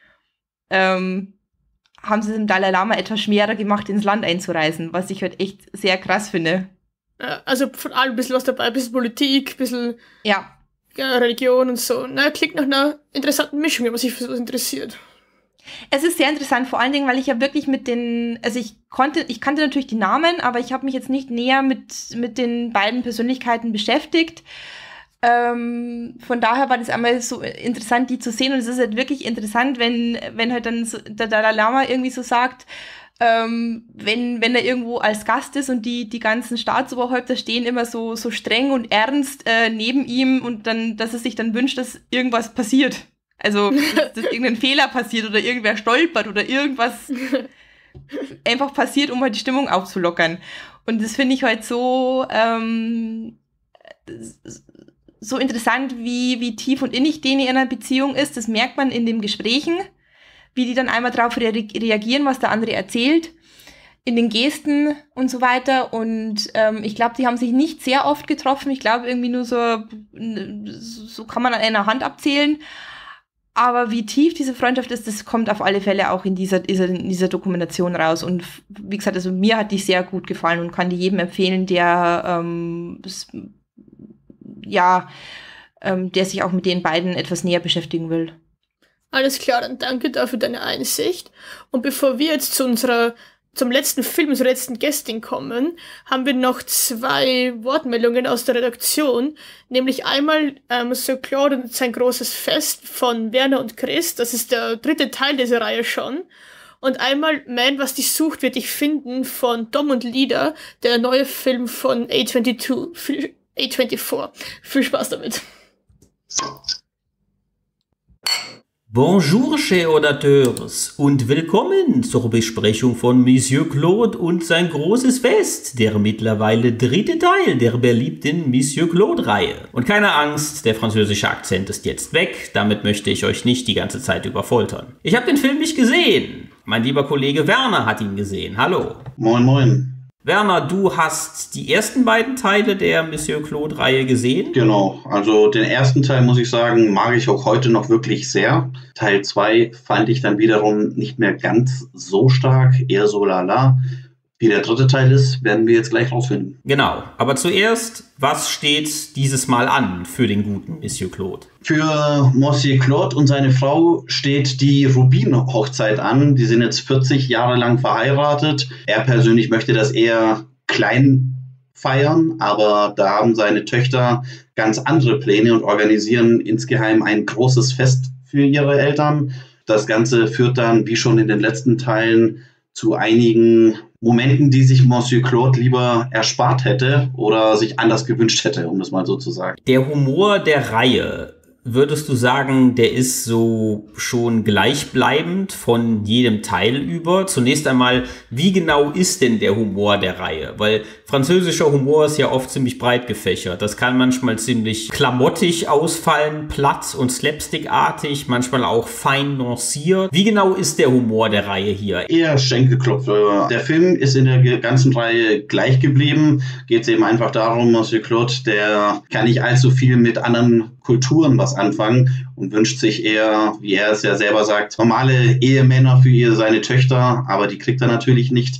ähm, haben sie es dem Dalai Lama etwas schwerer gemacht, ins Land einzureisen, was ich halt echt sehr krass finde. Also von allem ein bisschen was dabei, ein bisschen Politik, ein bisschen ja. Ja, Religion und so. Na, klingt nach einer interessanten Mischung, wenn man sich für sowas interessiert. Es ist sehr interessant, vor allen Dingen, weil ich ja wirklich mit den, also ich konnte, ich kannte natürlich die Namen, aber ich habe mich jetzt nicht näher mit, mit den beiden Persönlichkeiten beschäftigt. Ähm, von daher war das einmal so interessant, die zu sehen. Und es ist halt wirklich interessant, wenn, wenn halt dann so der Dalai Lama irgendwie so sagt, ähm, wenn, wenn er irgendwo als Gast ist und die, die ganzen Staatsoberhäupter stehen immer so, so streng und ernst äh, neben ihm und dann, dass er sich dann wünscht, dass irgendwas passiert. Also, dass, dass irgendein Fehler passiert oder irgendwer stolpert oder irgendwas einfach passiert, um halt die Stimmung aufzulockern. Und das finde ich halt so, ähm, so interessant, wie, wie tief und innig die in ihrer Beziehung ist. Das merkt man in den Gesprächen, wie die dann einmal darauf re- reagieren, was der andere erzählt, in den Gesten und so weiter. Und ähm, ich glaube, die haben sich nicht sehr oft getroffen. Ich glaube, irgendwie nur so, so kann man an einer Hand abzählen. Aber wie tief diese Freundschaft ist, das kommt auf alle Fälle auch in dieser, in dieser Dokumentation raus. Und wie gesagt, also mir hat die sehr gut gefallen und kann die jedem empfehlen, der ähm, ja, ähm, der sich auch mit den beiden etwas näher beschäftigen will. Alles klar, dann danke dafür deine Einsicht. Und bevor wir jetzt zu unserer, zum letzten Film, zur letzten Gästin kommen, haben wir noch zwei Wortmeldungen aus der Redaktion. Nämlich einmal ähm, Sir Claude und sein großes Fest von Werner und Chris. Das ist der dritte Teil dieser Reihe schon. Und einmal Man, was dich sucht, wird dich finden von Dom und Lida, der neue Film von A zweiundzwanzig. A vierundzwanzig. Viel Spaß damit. Bonjour, chers auditeurs, und willkommen zur Besprechung von Monsieur Claude und sein großes Fest, der mittlerweile dritte Teil der beliebten Monsieur Claude-Reihe. Und keine Angst, der französische Akzent ist jetzt weg, damit möchte ich euch nicht die ganze Zeit überfoltern. Ich habe den Film nicht gesehen. Mein lieber Kollege Werner hat ihn gesehen. Hallo. Moin, moin. Werner, du hast die ersten beiden Teile der Monsieur Claude-Reihe gesehen? Genau, also den ersten Teil, muss ich sagen, mag ich auch heute noch wirklich sehr. Teil zwei fand ich dann wiederum nicht mehr ganz so stark, eher so lala. Wie der dritte Teil ist, werden wir jetzt gleich rausfinden. Genau, aber zuerst, was steht dieses Mal an für den guten Monsieur Claude? Für Monsieur Claude und seine Frau steht die Rubin-Hochzeit an. Die sind jetzt vierzig Jahre lang verheiratet. Er persönlich möchte das eher klein feiern, aber da haben seine Töchter ganz andere Pläne und organisieren insgeheim ein großes Fest für ihre Eltern. Das Ganze führt dann, wie schon in den letzten Teilen, zu einigen Momenten, die sich Monsieur Claude lieber erspart hätte oder sich anders gewünscht hätte, um das mal so zu sagen. Der Humor der Reihe, würdest du sagen, der ist so schon gleichbleibend von jedem Teil über? Zunächst einmal, wie genau ist denn der Humor der Reihe? Weil französischer Humor ist ja oft ziemlich breit gefächert. Das kann manchmal ziemlich klamottig ausfallen, platt und slapstickartig, manchmal auch fein nuanciert. Wie genau ist der Humor der Reihe hier? Eher Schenkelklopfer. Der Film ist in der ganzen Reihe gleich geblieben. Geht es eben einfach darum, Monsieur Claude, der kann nicht allzu viel mit anderen Kulturen was anfangen und wünscht sich eher, wie er es ja selber sagt, normale Ehemänner für ihr, seine Töchter, aber die kriegt er natürlich nicht.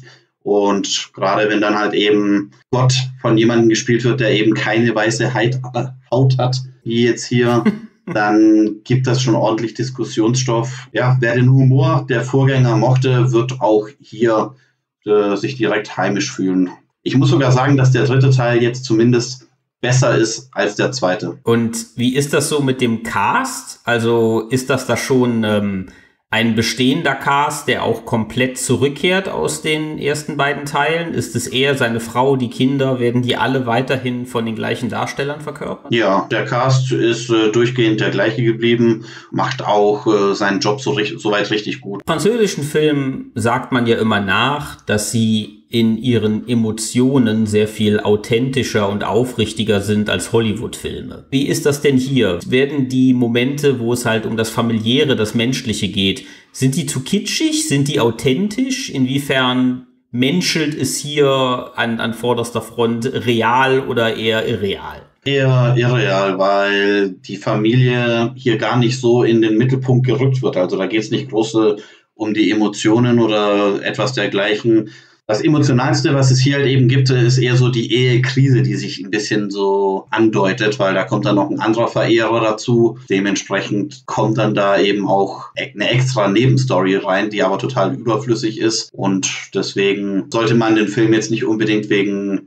Und gerade wenn dann halt eben Gott von jemandem gespielt wird, der eben keine weiße Haut hat, wie jetzt hier, dann gibt das schon ordentlich Diskussionsstoff. Ja, wer den Humor der Vorgänger mochte, wird auch hier äh, sich direkt heimisch fühlen. Ich muss sogar sagen, dass der dritte Teil jetzt zumindest besser ist als der zweite. Und wie ist das so mit dem Cast? Also ist das da schon ähm, ein bestehender Cast, der auch komplett zurückkehrt aus den ersten beiden Teilen? Ist es eher seine Frau, die Kinder, werden die alle weiterhin von den gleichen Darstellern verkörpert? Ja, der Cast ist äh, durchgehend der gleiche geblieben, macht auch äh, seinen Job so ri- soweit richtig gut. Französischen Filmen sagt man ja immer nach, dass sie in ihren Emotionen sehr viel authentischer und aufrichtiger sind als Hollywood-Filme. Wie ist das denn hier? Werden die Momente, wo es halt um das Familiäre, das Menschliche geht, sind die zu kitschig? Sind die authentisch? Inwiefern menschelt es hier an, an vorderster Front real oder eher irreal? Eher irreal, weil die Familie hier gar nicht so in den Mittelpunkt gerückt wird. Also da geht es nicht groß um die Emotionen oder etwas dergleichen. Das Emotionalste, was es hier halt eben gibt, ist eher so die Ehekrise, die sich ein bisschen so andeutet, weil da kommt dann noch ein anderer Verehrer dazu. Dementsprechend kommt dann da eben auch eine extra Nebenstory rein, die aber total überflüssig ist. Und deswegen sollte man den Film jetzt nicht unbedingt wegen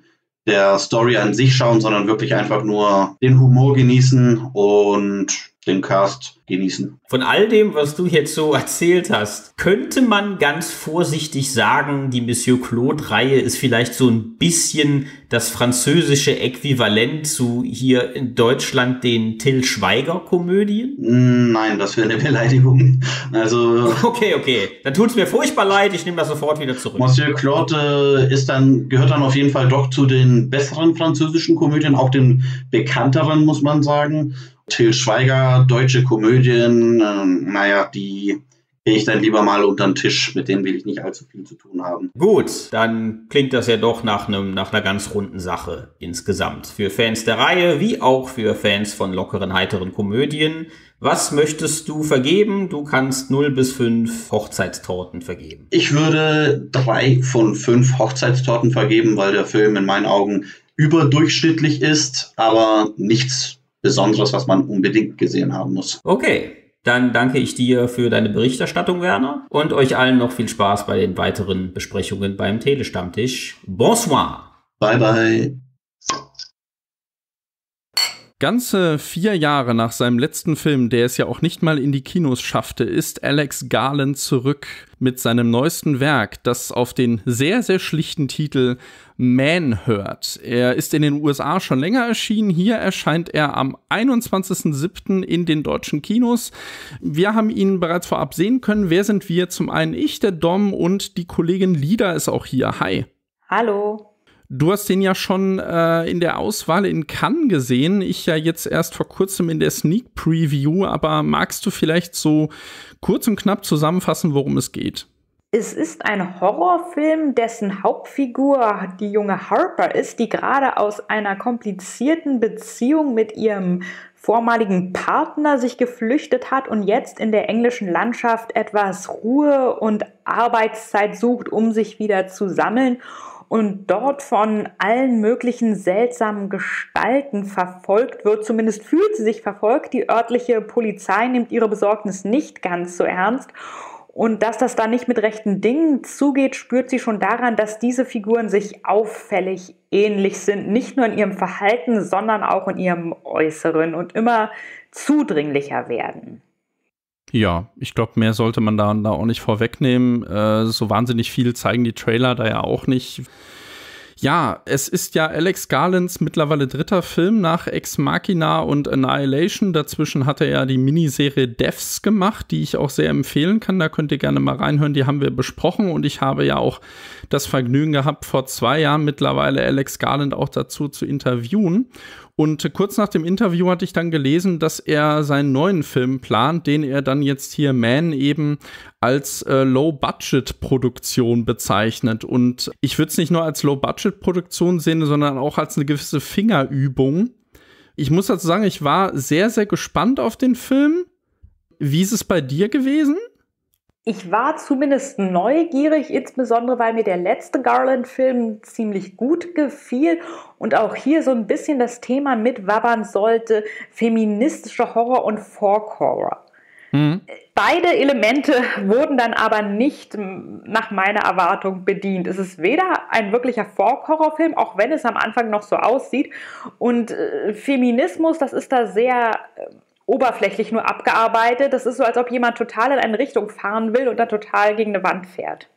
der Story an sich schauen, sondern wirklich einfach nur den Humor genießen und den Cast genießen. Von all dem, was du jetzt so erzählt hast, könnte man ganz vorsichtig sagen, die Monsieur Claude-Reihe ist vielleicht so ein bisschen das französische Äquivalent zu hier in Deutschland den Till Schweiger-Komödien? Nein, das wäre eine Beleidigung. Also okay, okay. Dann tut's mir furchtbar leid, ich nehme das sofort wieder zurück. Monsieur Claude ist dann, gehört dann auf jeden Fall doch zu den besseren französischen Komödien, auch den bekannteren, muss man sagen. Till Schweiger, deutsche Komödien, äh, naja, die gehe ich dann lieber mal unter den Tisch, mit denen will ich nicht allzu viel zu tun haben. Gut, dann klingt das ja doch nach, einem, nach einer ganz runden Sache insgesamt. Für Fans der Reihe, wie auch für Fans von lockeren, heiteren Komödien. Was möchtest du vergeben? Du kannst null bis fünf Hochzeitstorten vergeben. Ich würde drei von fünf Hochzeitstorten vergeben, weil der Film in meinen Augen überdurchschnittlich ist, aber nichts Besonderes, was man unbedingt gesehen haben muss. Okay, dann danke ich dir für deine Berichterstattung, Werner, und euch allen noch viel Spaß bei den weiteren Besprechungen beim Telestammtisch. Bonsoir. Bye, bye. Ganze vier Jahre nach seinem letzten Film, der es ja auch nicht mal in die Kinos schaffte, ist Alex Garland zurück mit seinem neuesten Werk, das auf den sehr, sehr schlichten Titel Man hört. Er ist in den U S A schon länger erschienen. Hier erscheint er am einundzwanzigsten siebten in den deutschen Kinos. Wir haben ihn bereits vorab sehen können. Wer sind wir? Zum einen ich, der Dom, und die Kollegin Lida ist auch hier. Hi. Hallo. Du hast den ja schon äh, in der Auswahl in Cannes gesehen. Ich ja jetzt erst vor kurzem in der Sneak Preview. Aber magst du vielleicht so kurz und knapp zusammenfassen, worum es geht? Es ist ein Horrorfilm, dessen Hauptfigur die junge Harper ist, die gerade aus einer komplizierten Beziehung mit ihrem vormaligen Partner sich geflüchtet hat und jetzt in der englischen Landschaft etwas Ruhe und Arbeitszeit sucht, um sich wieder zu sammeln. Und dort von allen möglichen seltsamen Gestalten verfolgt wird. Zumindest fühlt sie sich verfolgt. Die örtliche Polizei nimmt ihre Besorgnis nicht ganz so ernst. Und dass das da nicht mit rechten Dingen zugeht, spürt sie schon daran, dass diese Figuren sich auffällig ähnlich sind. Nicht nur in ihrem Verhalten, sondern auch in ihrem Äußeren und immer zudringlicher werden. Ja, ich glaube, mehr sollte man da, da auch nicht vorwegnehmen. Äh, so wahnsinnig viel zeigen die Trailer da ja auch nicht. Ja, es ist ja Alex Garlands mittlerweile dritter Film nach Ex Machina und Annihilation. Dazwischen hat er ja die Miniserie Deaths gemacht, die ich auch sehr empfehlen kann. Da könnt ihr gerne mal reinhören, die haben wir besprochen. Und ich habe ja auch das Vergnügen gehabt, vor zwei Jahren mittlerweile Alex Garland auch dazu zu interviewen. Und kurz nach dem Interview hatte ich dann gelesen, dass er seinen neuen Film plant, den er dann jetzt hier Man eben als äh, Low-Budget-Produktion bezeichnet. Und ich würde es nicht nur als Low-Budget-Produktion sehen, sondern auch als eine gewisse Fingerübung. Ich muss dazu sagen, ich war sehr, sehr gespannt auf den Film. Wie ist es bei dir gewesen? Ich war zumindest neugierig, insbesondere weil mir der letzte Garland-Film ziemlich gut gefiel und auch hier so ein bisschen das Thema mitwabbern sollte, feministischer Horror und Folk-Horror. Mhm. Beide Elemente wurden dann aber nicht nach meiner Erwartung bedient. Es ist weder ein wirklicher Folk-Horrorfilm, auch wenn es am Anfang noch so aussieht, und äh, Feminismus, das ist da sehr Äh, oberflächlich nur abgearbeitet. Das ist so, als ob jemand total in eine Richtung fahren will und dann total gegen eine Wand fährt.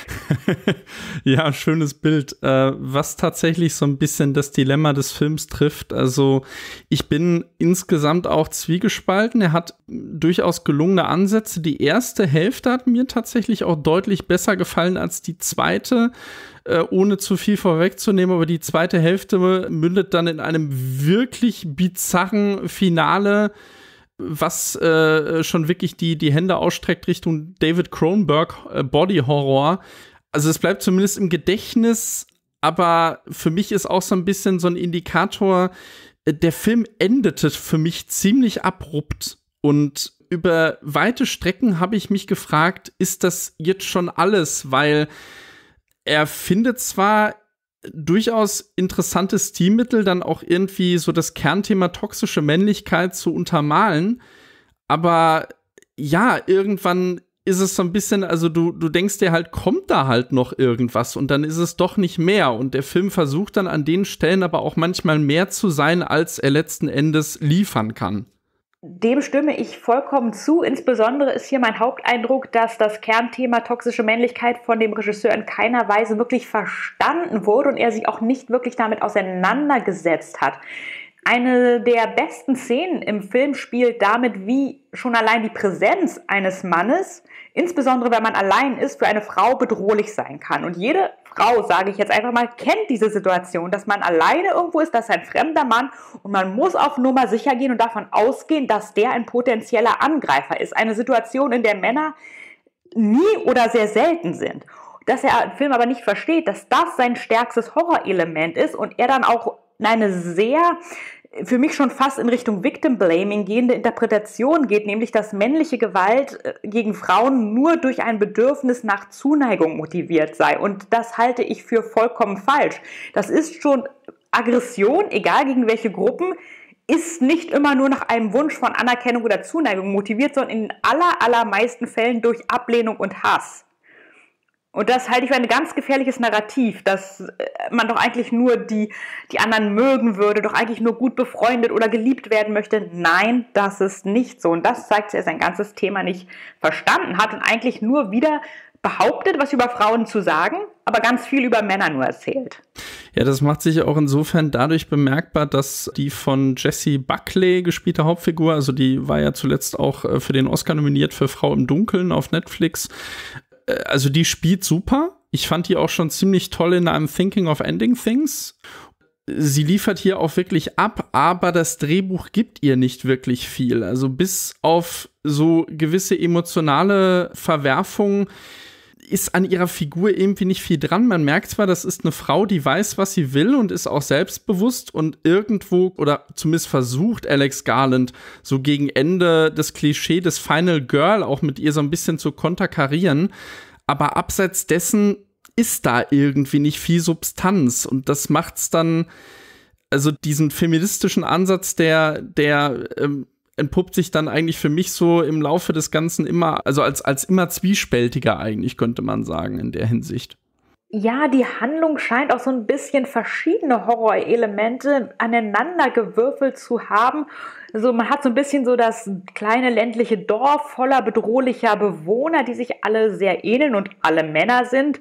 Ja, schönes Bild, äh, was tatsächlich so ein bisschen das Dilemma des Films trifft. Also ich bin insgesamt auch zwiegespalten. Er hat durchaus gelungene Ansätze. Die erste Hälfte hat mir tatsächlich auch deutlich besser gefallen als die zweite, äh, ohne zu viel vorwegzunehmen. Aber die zweite Hälfte mündet dann in einem wirklich bizarren Finale, was äh, schon wirklich die, die Hände ausstreckt Richtung David Cronenberg, äh, Body Horror. Also es bleibt zumindest im Gedächtnis, aber für mich ist auch so ein bisschen so ein Indikator, äh, der Film endete für mich ziemlich abrupt. Und über weite Strecken habe ich mich gefragt, ist das jetzt schon alles? Weil er findet zwar durchaus interessante Stilmittel, dann auch irgendwie so das Kernthema toxische Männlichkeit zu untermalen. Aber ja, irgendwann ist es so ein bisschen, also du, du denkst dir halt, kommt da halt noch irgendwas und dann ist es doch nicht mehr. Und der Film versucht dann an den Stellen aber auch manchmal mehr zu sein, als er letzten Endes liefern kann. Dem stimme ich vollkommen zu. Insbesondere ist hier mein Haupteindruck, dass das Kernthema toxische Männlichkeit von dem Regisseur in keiner Weise wirklich verstanden wurde und er sich auch nicht wirklich damit auseinandergesetzt hat. Eine der besten Szenen im Film spielt damit, wie schon allein die Präsenz eines Mannes, insbesondere wenn man allein ist, für eine Frau bedrohlich sein kann. Und jede Frau, sage ich jetzt einfach mal, kennt diese Situation, dass man alleine irgendwo ist, das ist ein fremder Mann und man muss auf Nummer sicher gehen und davon ausgehen, dass der ein potenzieller Angreifer ist. Eine Situation, in der Männer nie oder sehr selten sind. Dass er im Film aber nicht versteht, dass das sein stärkstes Horrorelement ist und er dann auch eine sehr, für mich schon fast in Richtung Victim-Blaming gehende Interpretation geht, nämlich dass männliche Gewalt gegen Frauen nur durch ein Bedürfnis nach Zuneigung motiviert sei. Und das halte ich für vollkommen falsch. Das ist schon Aggression, egal gegen welche Gruppen, ist nicht immer nur nach einem Wunsch von Anerkennung oder Zuneigung motiviert, sondern in den aller, allermeisten Fällen durch Ablehnung und Hass. Und das halte ich für ein ganz gefährliches Narrativ, dass man doch eigentlich nur die, die anderen mögen würde, doch eigentlich nur gut befreundet oder geliebt werden möchte. Nein, das ist nicht so. Und das zeigt, dass er sein ganzes Thema nicht verstanden hat und eigentlich nur wieder behauptet, was über Frauen zu sagen, aber ganz viel über Männer nur erzählt. Ja, das macht sich auch insofern dadurch bemerkbar, dass die von Jessie Buckley gespielte Hauptfigur, also die war ja zuletzt auch für den Oscar nominiert für Frau im Dunkeln auf Netflix, also die spielt super. Ich fand die auch schon ziemlich toll in I'm Thinking of Ending Things. Sie liefert hier auch wirklich ab, aber das Drehbuch gibt ihr nicht wirklich viel. Also bis auf so gewisse emotionale Verwerfungen ist an ihrer Figur irgendwie nicht viel dran. Man merkt zwar, das ist eine Frau, die weiß, was sie will und ist auch selbstbewusst und irgendwo, oder zumindest versucht Alex Garland so gegen Ende das Klischee des Final Girl auch mit ihr so ein bisschen zu konterkarieren. Aber abseits dessen ist da irgendwie nicht viel Substanz und das macht's dann, also diesen feministischen Ansatz, der, der, ähm, entpuppt sich dann eigentlich für mich so im Laufe des Ganzen immer, also als, als immer zwiespältiger eigentlich, könnte man sagen, in der Hinsicht. Ja, die Handlung scheint auch so ein bisschen verschiedene Horrorelemente aneinandergewürfelt zu haben. Also man hat so ein bisschen so das kleine ländliche Dorf voller bedrohlicher Bewohner, die sich alle sehr ähneln und alle Männer sind.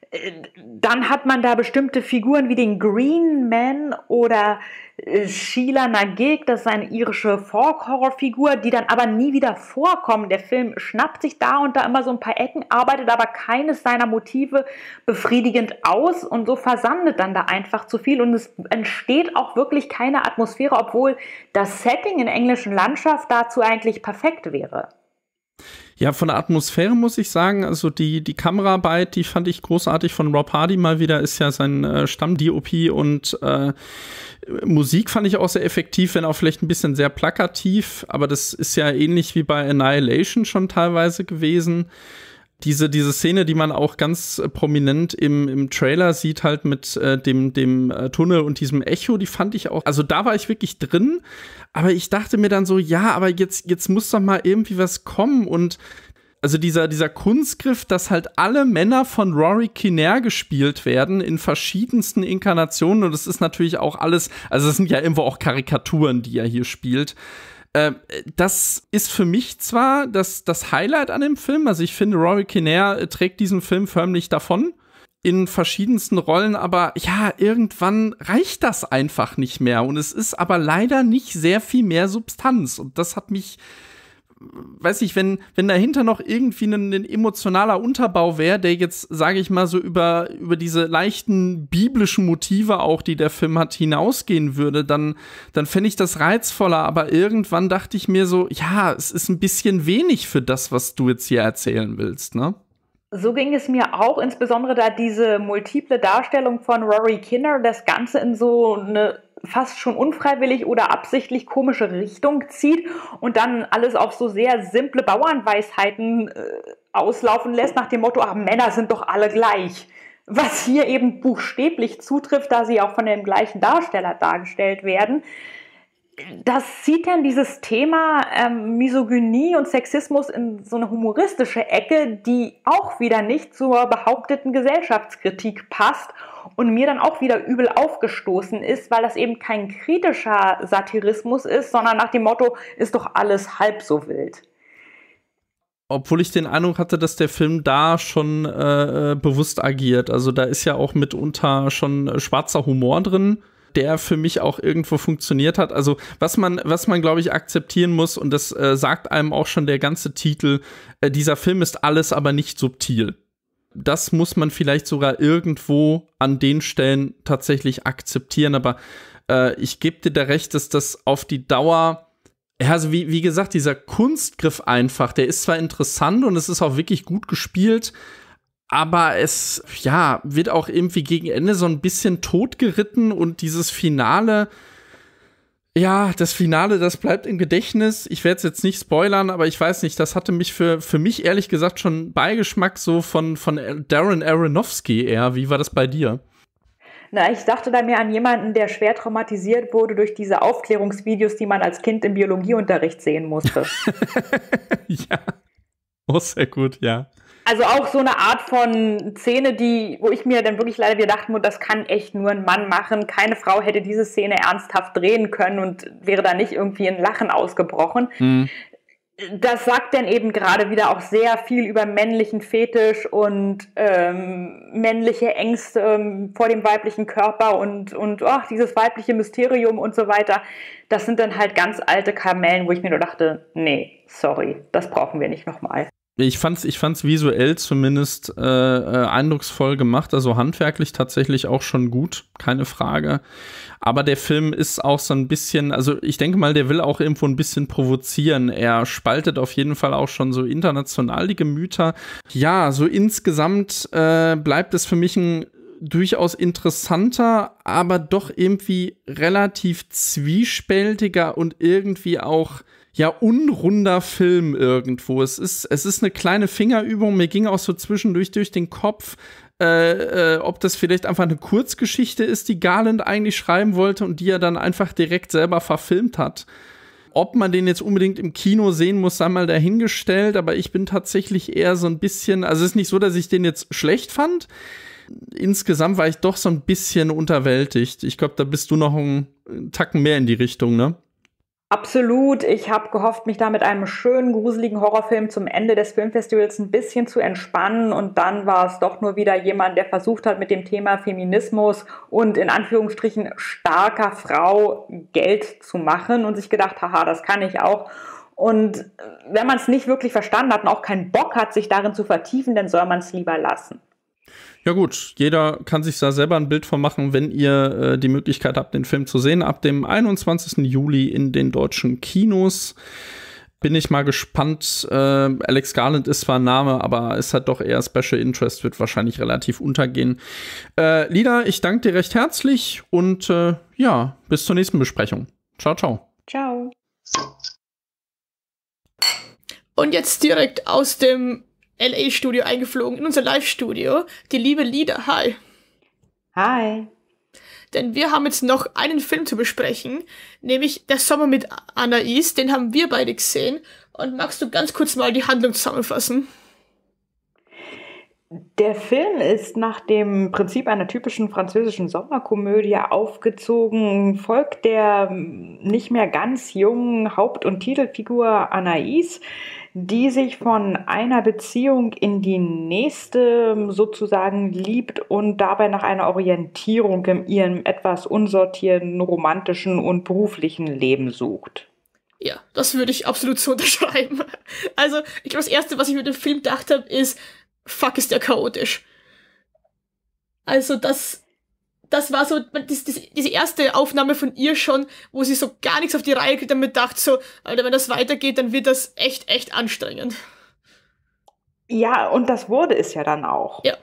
Dann hat man da bestimmte Figuren wie den Green Man oder Sheila Nagig, das ist eine irische Folk-Horror-Figur, die dann aber nie wieder vorkommen. Der Film schnappt sich da und da immer so ein paar Ecken, arbeitet aber keines seiner Motive befriedigend aus und so versandet dann da einfach zu viel und es entsteht auch wirklich keine Atmosphäre, obwohl das Setting in der englischen Landschaft dazu eigentlich perfekt wäre. Ja, von der Atmosphäre muss ich sagen, also die, die Kameraarbeit, die fand ich großartig von Rob Hardy mal wieder, ist ja sein äh, Stamm-D O P und äh, Musik fand ich auch sehr effektiv, wenn auch vielleicht ein bisschen sehr plakativ, aber das ist ja ähnlich wie bei Annihilation schon teilweise gewesen. Diese, diese Szene, die man auch ganz äh, prominent im, im Trailer sieht, halt mit äh, dem, dem äh, Tunnel und diesem Echo, die fand ich auch, also da war ich wirklich drin, aber ich dachte mir dann so, ja, aber jetzt, jetzt muss doch mal irgendwie was kommen und also dieser, dieser Kunstgriff, dass halt alle Männer von Rory Kinnear gespielt werden in verschiedensten Inkarnationen und das ist natürlich auch alles, also es sind ja irgendwo auch Karikaturen, die er hier spielt. Das ist für mich zwar das, das Highlight an dem Film, also ich finde, Rory Kinnear trägt diesen Film förmlich davon in verschiedensten Rollen, aber ja, irgendwann reicht das einfach nicht mehr und es ist aber leider nicht sehr viel mehr Substanz und das hat mich, weiß ich, wenn, wenn dahinter noch irgendwie ein, ein emotionaler Unterbau wäre, der jetzt, sage ich mal, so über, über diese leichten biblischen Motive auch, die der Film hat, hinausgehen würde, dann, dann fände ich das reizvoller. Aber irgendwann dachte ich mir so, ja, es ist ein bisschen wenig für das, was du jetzt hier erzählen willst, ne? So ging es mir auch, insbesondere da diese multiple Darstellung von Rory Kinnear das Ganze in so eine fast schon unfreiwillig oder absichtlich komische Richtung zieht und dann alles auf so sehr simple Bauernweisheiten äh, auslaufen lässt, nach dem Motto, ach, Männer sind doch alle gleich. Was hier eben buchstäblich zutrifft, da sie auch von dem gleichen Darsteller dargestellt werden. das zieht dann dieses Thema ähm, Misogynie und Sexismus in so eine humoristische Ecke, die auch wieder nicht zur behaupteten Gesellschaftskritik passt und mir dann auch wieder übel aufgestoßen ist, weil das eben kein kritischer Satirismus ist, sondern nach dem Motto, ist doch alles halb so wild. Obwohl ich den Eindruck hatte, dass der Film da schon äh, bewusst agiert. Also da ist ja auch mitunter schon schwarzer Humor drin, der für mich auch irgendwo funktioniert hat. Also was man, was man glaube ich, akzeptieren muss, und das äh, sagt einem auch schon der ganze Titel, äh, dieser Film ist alles, aber nicht subtil. Das muss man vielleicht sogar irgendwo an den Stellen tatsächlich akzeptieren. Aber äh, ich gebe dir da recht, dass das auf die Dauer, ja, also wie, wie gesagt, dieser Kunstgriff einfach, der ist zwar interessant und es ist auch wirklich gut gespielt, aber es, ja, wird auch irgendwie gegen Ende so ein bisschen totgeritten und dieses Finale, ja, das Finale, das bleibt im Gedächtnis. Ich werde es jetzt nicht spoilern, aber ich weiß nicht, das hatte mich für, für mich ehrlich gesagt schon Beigeschmack so von, von Darren Aronofsky eher. Wie war das bei dir? Na, ich dachte da mehr an jemanden, der schwer traumatisiert wurde durch diese Aufklärungsvideos, die man als Kind im Biologieunterricht sehen musste. Ja, oh, sehr gut, ja. Also auch so eine Art von Szene, die, wo ich mir dann wirklich leider wieder dachte, das kann echt nur ein Mann machen. Keine Frau hätte diese Szene ernsthaft drehen können und wäre da nicht irgendwie in Lachen ausgebrochen. Mhm. Das sagt dann eben gerade wieder auch sehr viel über männlichen Fetisch und ähm, männliche Ängste ähm, vor dem weiblichen Körper und, und oh, dieses weibliche Mysterium und so weiter. Das sind dann halt ganz alte Kamellen, wo ich mir nur dachte, nee, sorry, das brauchen wir nicht nochmal. Ich fand's, ich fand's visuell zumindest äh, äh, eindrucksvoll gemacht, also handwerklich tatsächlich auch schon gut, keine Frage. Aber der Film ist auch so ein bisschen, also ich denke mal, der will auch irgendwo ein bisschen provozieren. Er spaltet auf jeden Fall auch schon so international die Gemüter. Ja, so insgesamt äh, bleibt es für mich ein durchaus interessanter, aber doch irgendwie relativ zwiespältiger und irgendwie auch ja, unrunder Film irgendwo. Es ist, es ist eine kleine Fingerübung. Mir ging auch so zwischendurch durch den Kopf, äh, äh, ob das vielleicht einfach eine Kurzgeschichte ist, die Garland eigentlich schreiben wollte und die er dann einfach direkt selber verfilmt hat. Ob man den jetzt unbedingt im Kino sehen muss, sei mal dahingestellt, aber ich bin tatsächlich eher so ein bisschen, also es ist nicht so, dass ich den jetzt schlecht fand. Insgesamt war ich doch so ein bisschen unterwältigt. Ich glaube, da bist du noch einen Tacken mehr in die Richtung, ne? Absolut. Ich habe gehofft, mich da mit einem schönen, gruseligen Horrorfilm zum Ende des Filmfestivals ein bisschen zu entspannen. Und dann war es doch nur wieder jemand, der versucht hat, mit dem Thema Feminismus und in Anführungsstrichen starker Frau Geld zu machen und sich gedacht, haha, das kann ich auch. Und wenn man es nicht wirklich verstanden hat und auch keinen Bock hat, sich darin zu vertiefen, dann soll man es lieber lassen. Ja gut, jeder kann sich da selber ein Bild von machen, wenn ihr äh, die Möglichkeit habt, den Film zu sehen. Ab dem einundzwanzigsten Juli in den deutschen Kinos. Bin ich mal gespannt. Äh, Alex Garland ist zwar ein Name, aber ist halt doch eher Special Interest, wird wahrscheinlich relativ untergehen. Äh, Lida, ich danke dir recht herzlich und äh, ja, bis zur nächsten Besprechung. Ciao, ciao. Ciao. Und jetzt direkt aus dem L A-Studio eingeflogen, in unser Live-Studio, die liebe Lida. Hi. Hi. Denn wir haben jetzt noch einen Film zu besprechen, nämlich Der Sommer mit Anais, den haben wir beide gesehen. Und magst du ganz kurz mal die Handlung zusammenfassen? Der Film ist nach dem Prinzip einer typischen französischen Sommerkomödie aufgezogen, folgt der nicht mehr ganz jungen Haupt- und Titelfigur Anais, die sich von einer Beziehung in die nächste sozusagen liebt und dabei nach einer Orientierung in ihrem etwas unsortierten, romantischen und beruflichen Leben sucht. Ja, das würde ich absolut so unterschreiben. Also, ich glaube, das Erste, was ich mit dem Film gedacht habe, ist, fuck, ist der chaotisch. Also, das... Das war so das, das, diese erste Aufnahme von ihr schon, wo sie so gar nichts auf die Reihe kriegt, damit dachte so, Alter, wenn das weitergeht, dann wird das echt, echt anstrengend. Ja, und das wurde es ja dann auch. Ja.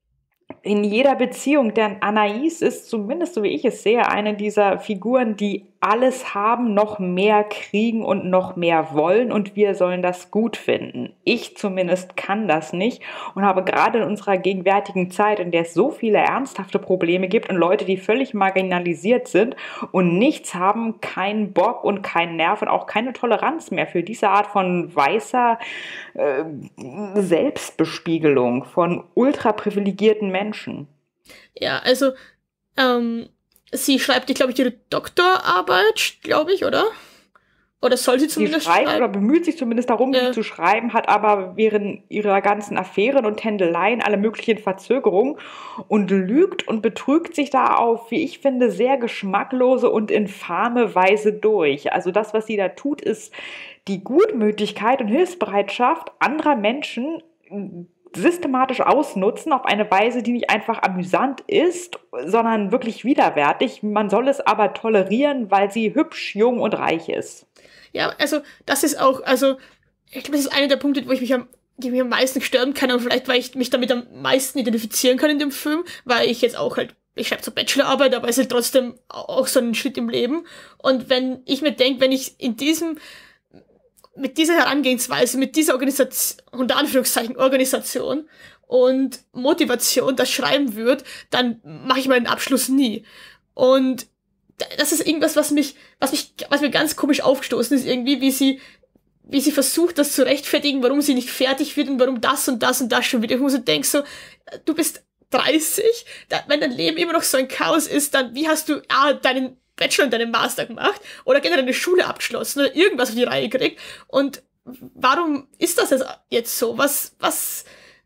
In jeder Beziehung, denn Anais ist zumindest, so wie ich es sehe, eine dieser Figuren, die alles haben, noch mehr kriegen und noch mehr wollen und wir sollen das gut finden. Ich zumindest kann das nicht und habe gerade in unserer gegenwärtigen Zeit, in der es so viele ernsthafte Probleme gibt und Leute, die völlig marginalisiert sind und nichts haben, keinen Bock und keinen Nerv und auch keine Toleranz mehr für diese Art von weißer äh, Selbstbespiegelung von ultraprivilegierten Menschen. Ja, also ähm sie schreibt, glaube ich, ihre Doktorarbeit, glaube ich, oder? Oder soll sie zumindest sie schreibt schreiben? Oder bemüht sich zumindest darum, ja. sie zu schreiben, hat aber während ihrer ganzen Affären und Tändeleien alle möglichen Verzögerungen und lügt und betrügt sich da auf, wie ich finde, sehr geschmacklose und infame Weise durch. Also das, was sie da tut, ist die Gutmütigkeit und Hilfsbereitschaft anderer Menschen systematisch ausnutzen auf eine Weise, die nicht einfach amüsant ist, sondern wirklich widerwärtig. Man soll es aber tolerieren, weil sie hübsch, jung und reich ist. Ja, also das ist auch, also ich glaube, das ist einer der Punkte, wo ich mich am, die mich am meisten stören kann und vielleicht, weil ich mich damit am meisten identifizieren kann in dem Film, weil ich jetzt auch halt, ich schreibe zur Bachelorarbeit, aber es ist halt trotzdem auch so ein Schritt im Leben. Und wenn ich mir denke, wenn ich in diesem mit dieser Herangehensweise, mit dieser Organisation, unter Anführungszeichen Organisation und Motivation das schreiben würde, dann mache ich meinen Abschluss nie. Und das ist irgendwas, was mich, was mich, was mir ganz komisch aufgestoßen ist, irgendwie, wie sie, wie sie versucht, das zu rechtfertigen, warum sie nicht fertig wird und warum das und das und das schon wieder. Ich muss so denken, so, du bist dreißig, da, wenn dein Leben immer noch so ein Chaos ist, dann wie hast du ah, deinen Bachelor und deinen Master gemacht oder generell eine Schule abgeschlossen oder irgendwas auf die Reihe gekriegt und warum ist das jetzt so? Was, was,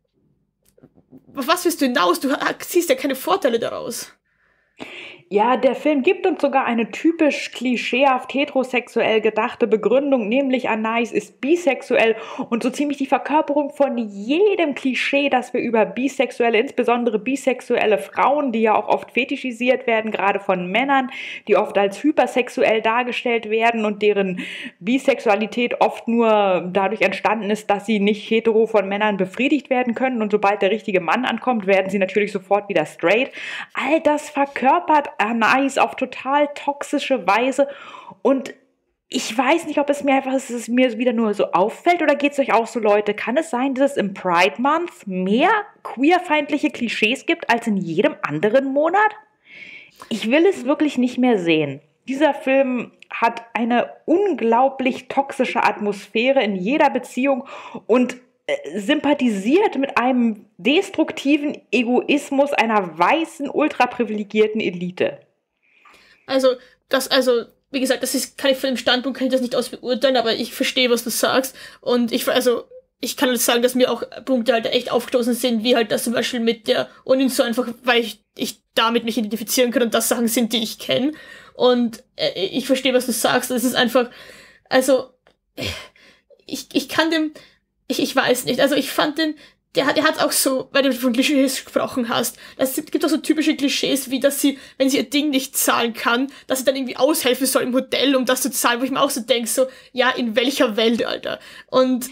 auf was willst du hinaus? Du siehst ja keine Vorteile daraus. Ja, der Film gibt uns sogar eine typisch klischeehaft heterosexuell gedachte Begründung, nämlich Anais ist bisexuell und so ziemlich die Verkörperung von jedem Klischee, das wir über bisexuelle, insbesondere bisexuelle Frauen, die ja auch oft fetischisiert werden, gerade von Männern, die oft als hypersexuell dargestellt werden und deren Bisexualität oft nur dadurch entstanden ist, dass sie nicht hetero von Männern befriedigt werden können und sobald der richtige Mann ankommt, werden sie natürlich sofort wieder straight. All das verkörpert Anais auf total toxische Weise und ich weiß nicht, ob es mir einfach ist, dass es mir wieder nur so auffällt oder geht es euch auch so, Leute? Kann es sein, dass es im Pride Month mehr queerfeindliche Klischees gibt als in jedem anderen Monat? Ich will es wirklich nicht mehr sehen. Dieser Film hat eine unglaublich toxische Atmosphäre in jeder Beziehung und sympathisiert mit einem destruktiven Egoismus einer weißen, ultraprivilegierten Elite. Also, das, also, wie gesagt, das ist kein Filmstandpunkt, kann ich das nicht ausbeurteilen, aber ich verstehe, was du sagst. Und ich, also, ich kann halt sagen, dass mir auch Punkte halt echt aufgestoßen sind, wie halt das zum Beispiel mit der Uni so einfach, weil ich, ich damit mich identifizieren kann und das Sachen sind, die ich kenne. Und äh, ich verstehe, was du sagst. Es ist einfach, also, ich, ich kann dem, Ich, ich weiß nicht, also ich fand den, der hat, der hat auch so, weil du von Klischees gesprochen hast, es gibt auch so typische Klischees, wie dass sie, wenn sie ihr Ding nicht zahlen kann, dass sie dann irgendwie aushelfen soll im Hotel, um das zu zahlen, wo ich mir auch so denke, so, ja, in welcher Welt, Alter? Und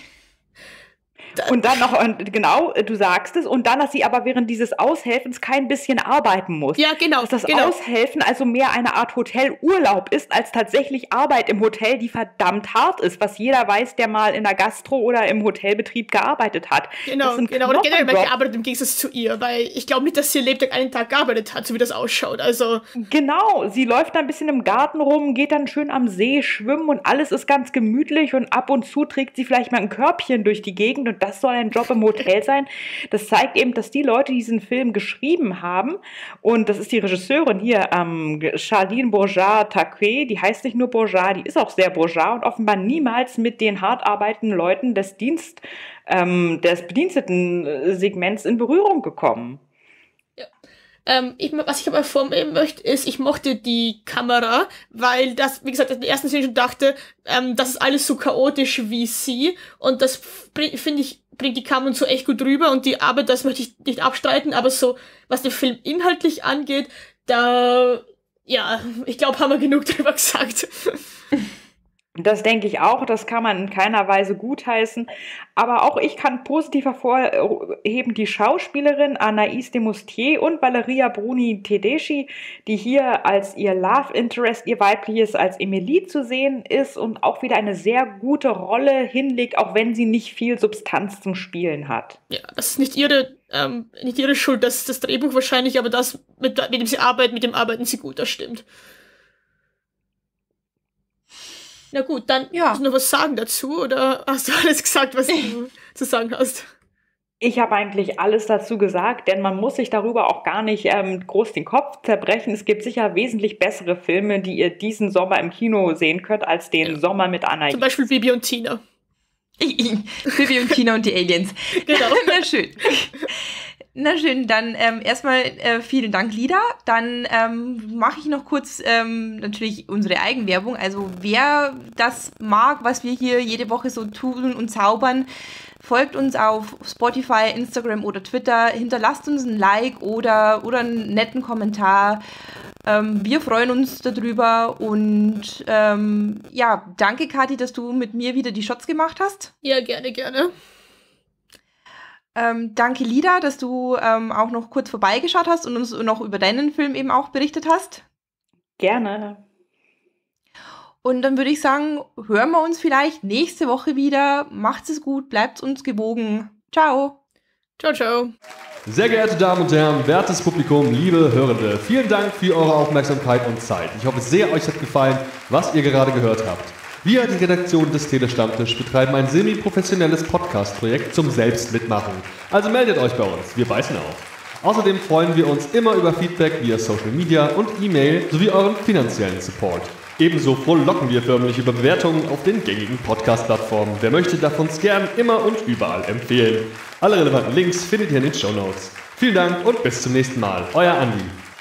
Und dann noch, und genau, du sagst es, und dann, dass sie aber während dieses Aushelfens kein bisschen arbeiten muss. Ja, genau. Dass das genau. Aushelfen also mehr eine Art Hotelurlaub ist, als tatsächlich Arbeit im Hotel, die verdammt hart ist, was jeder weiß, der mal in der Gastro oder im Hotelbetrieb gearbeitet hat. Genau, genau. Oder generell mal gearbeitet im Gegensatz zu ihr, weil ich glaube nicht, dass sie lebtag einen Tag gearbeitet hat, so wie das ausschaut. Also genau, sie läuft da ein bisschen im Garten rum, geht dann schön am See schwimmen und alles ist ganz gemütlich und ab und zu trägt sie vielleicht mal ein Körbchen durch die Gegend und das soll ein Job im Hotel sein. Das zeigt eben, dass die Leute, die diesen Film geschrieben haben, und das ist die Regisseurin hier, ähm, Charline Bourgeat-Taquet, die heißt nicht nur Bourgeat, die ist auch sehr Bourgeat und offenbar niemals mit den hart arbeitenden Leuten des Dienst, ähm, des Bediensteten-Segments in Berührung gekommen. Ja. Ähm, ich, was ich aber hervorheben möchte, ist, ich mochte die Kamera, weil das, wie gesagt, in der ersten Szene schon dachte, ähm, das ist alles so chaotisch wie sie und das finde ich, bringt die Kamera so echt gut rüber und die Arbeit, das möchte ich nicht abstreiten, aber so, was den Film inhaltlich angeht, da, ja, ich glaube, haben wir genug drüber gesagt. Das denke ich auch, das kann man in keiner Weise gutheißen. Aber auch ich kann positiv hervorheben die Schauspielerin Anaïs de Moustier und Valeria Bruni Tedeschi, die hier als ihr Love Interest, ihr weibliches, als Emilie zu sehen ist und auch wieder eine sehr gute Rolle hinlegt, auch wenn sie nicht viel Substanz zum Spielen hat. Ja, das ist nicht ihre, ähm, nicht ihre Schuld, das ist das Drehbuch wahrscheinlich, aber das, mit, mit dem sie arbeiten, mit dem arbeiten sie gut, das stimmt. Na gut, dann ja. Hast du noch was sagen dazu oder hast du alles gesagt, was du zu sagen hast? Ich habe eigentlich alles dazu gesagt, denn man muss sich darüber auch gar nicht ähm, groß den Kopf zerbrechen. Es gibt sicher wesentlich bessere Filme, die ihr diesen Sommer im Kino sehen könnt, als den ja. Sommer mit Anaïs. Zum Beispiel Bibi und Tina. Bibi und Tina und die Aliens. Genau. Na schön. Na schön, dann ähm, erstmal äh, vielen Dank, Lida. Dann ähm, mache ich noch kurz ähm, natürlich unsere Eigenwerbung. Also wer das mag, was wir hier jede Woche so tun und zaubern, folgt uns auf Spotify, Instagram oder Twitter. Hinterlasst uns ein Like oder, oder einen netten Kommentar. Ähm, wir freuen uns darüber. Und ähm, ja, danke, Kathi, dass du mit mir wieder die Shots gemacht hast. Ja, gerne, gerne. Ähm, danke, Lida, dass du ähm, auch noch kurz vorbeigeschaut hast und uns noch über deinen Film eben auch berichtet hast. Gerne. Und dann würde ich sagen, hören wir uns vielleicht nächste Woche wieder. Macht's es gut, bleibt uns gewogen. Ciao. Ciao, ciao. Sehr geehrte Damen und Herren, wertes Publikum, liebe Hörende, vielen Dank für eure Aufmerksamkeit und Zeit. Ich hoffe sehr, euch hat gefallen, was ihr gerade gehört habt. Wir, die Redaktion des Telestammtisch, betreiben ein semi-professionelles Podcast-Projekt zum Selbstmitmachen. Also meldet euch bei uns, wir beißen auf. Außerdem freuen wir uns immer über Feedback via Social Media und E-Mail sowie euren finanziellen Support. Ebenso frohlocken wir förmlich über Bewertungen auf den gängigen Podcast-Plattformen. Wer möchte, darf uns gern immer und überall empfehlen. Alle relevanten Links findet ihr in den Shownotes. Vielen Dank und bis zum nächsten Mal. Euer Andi.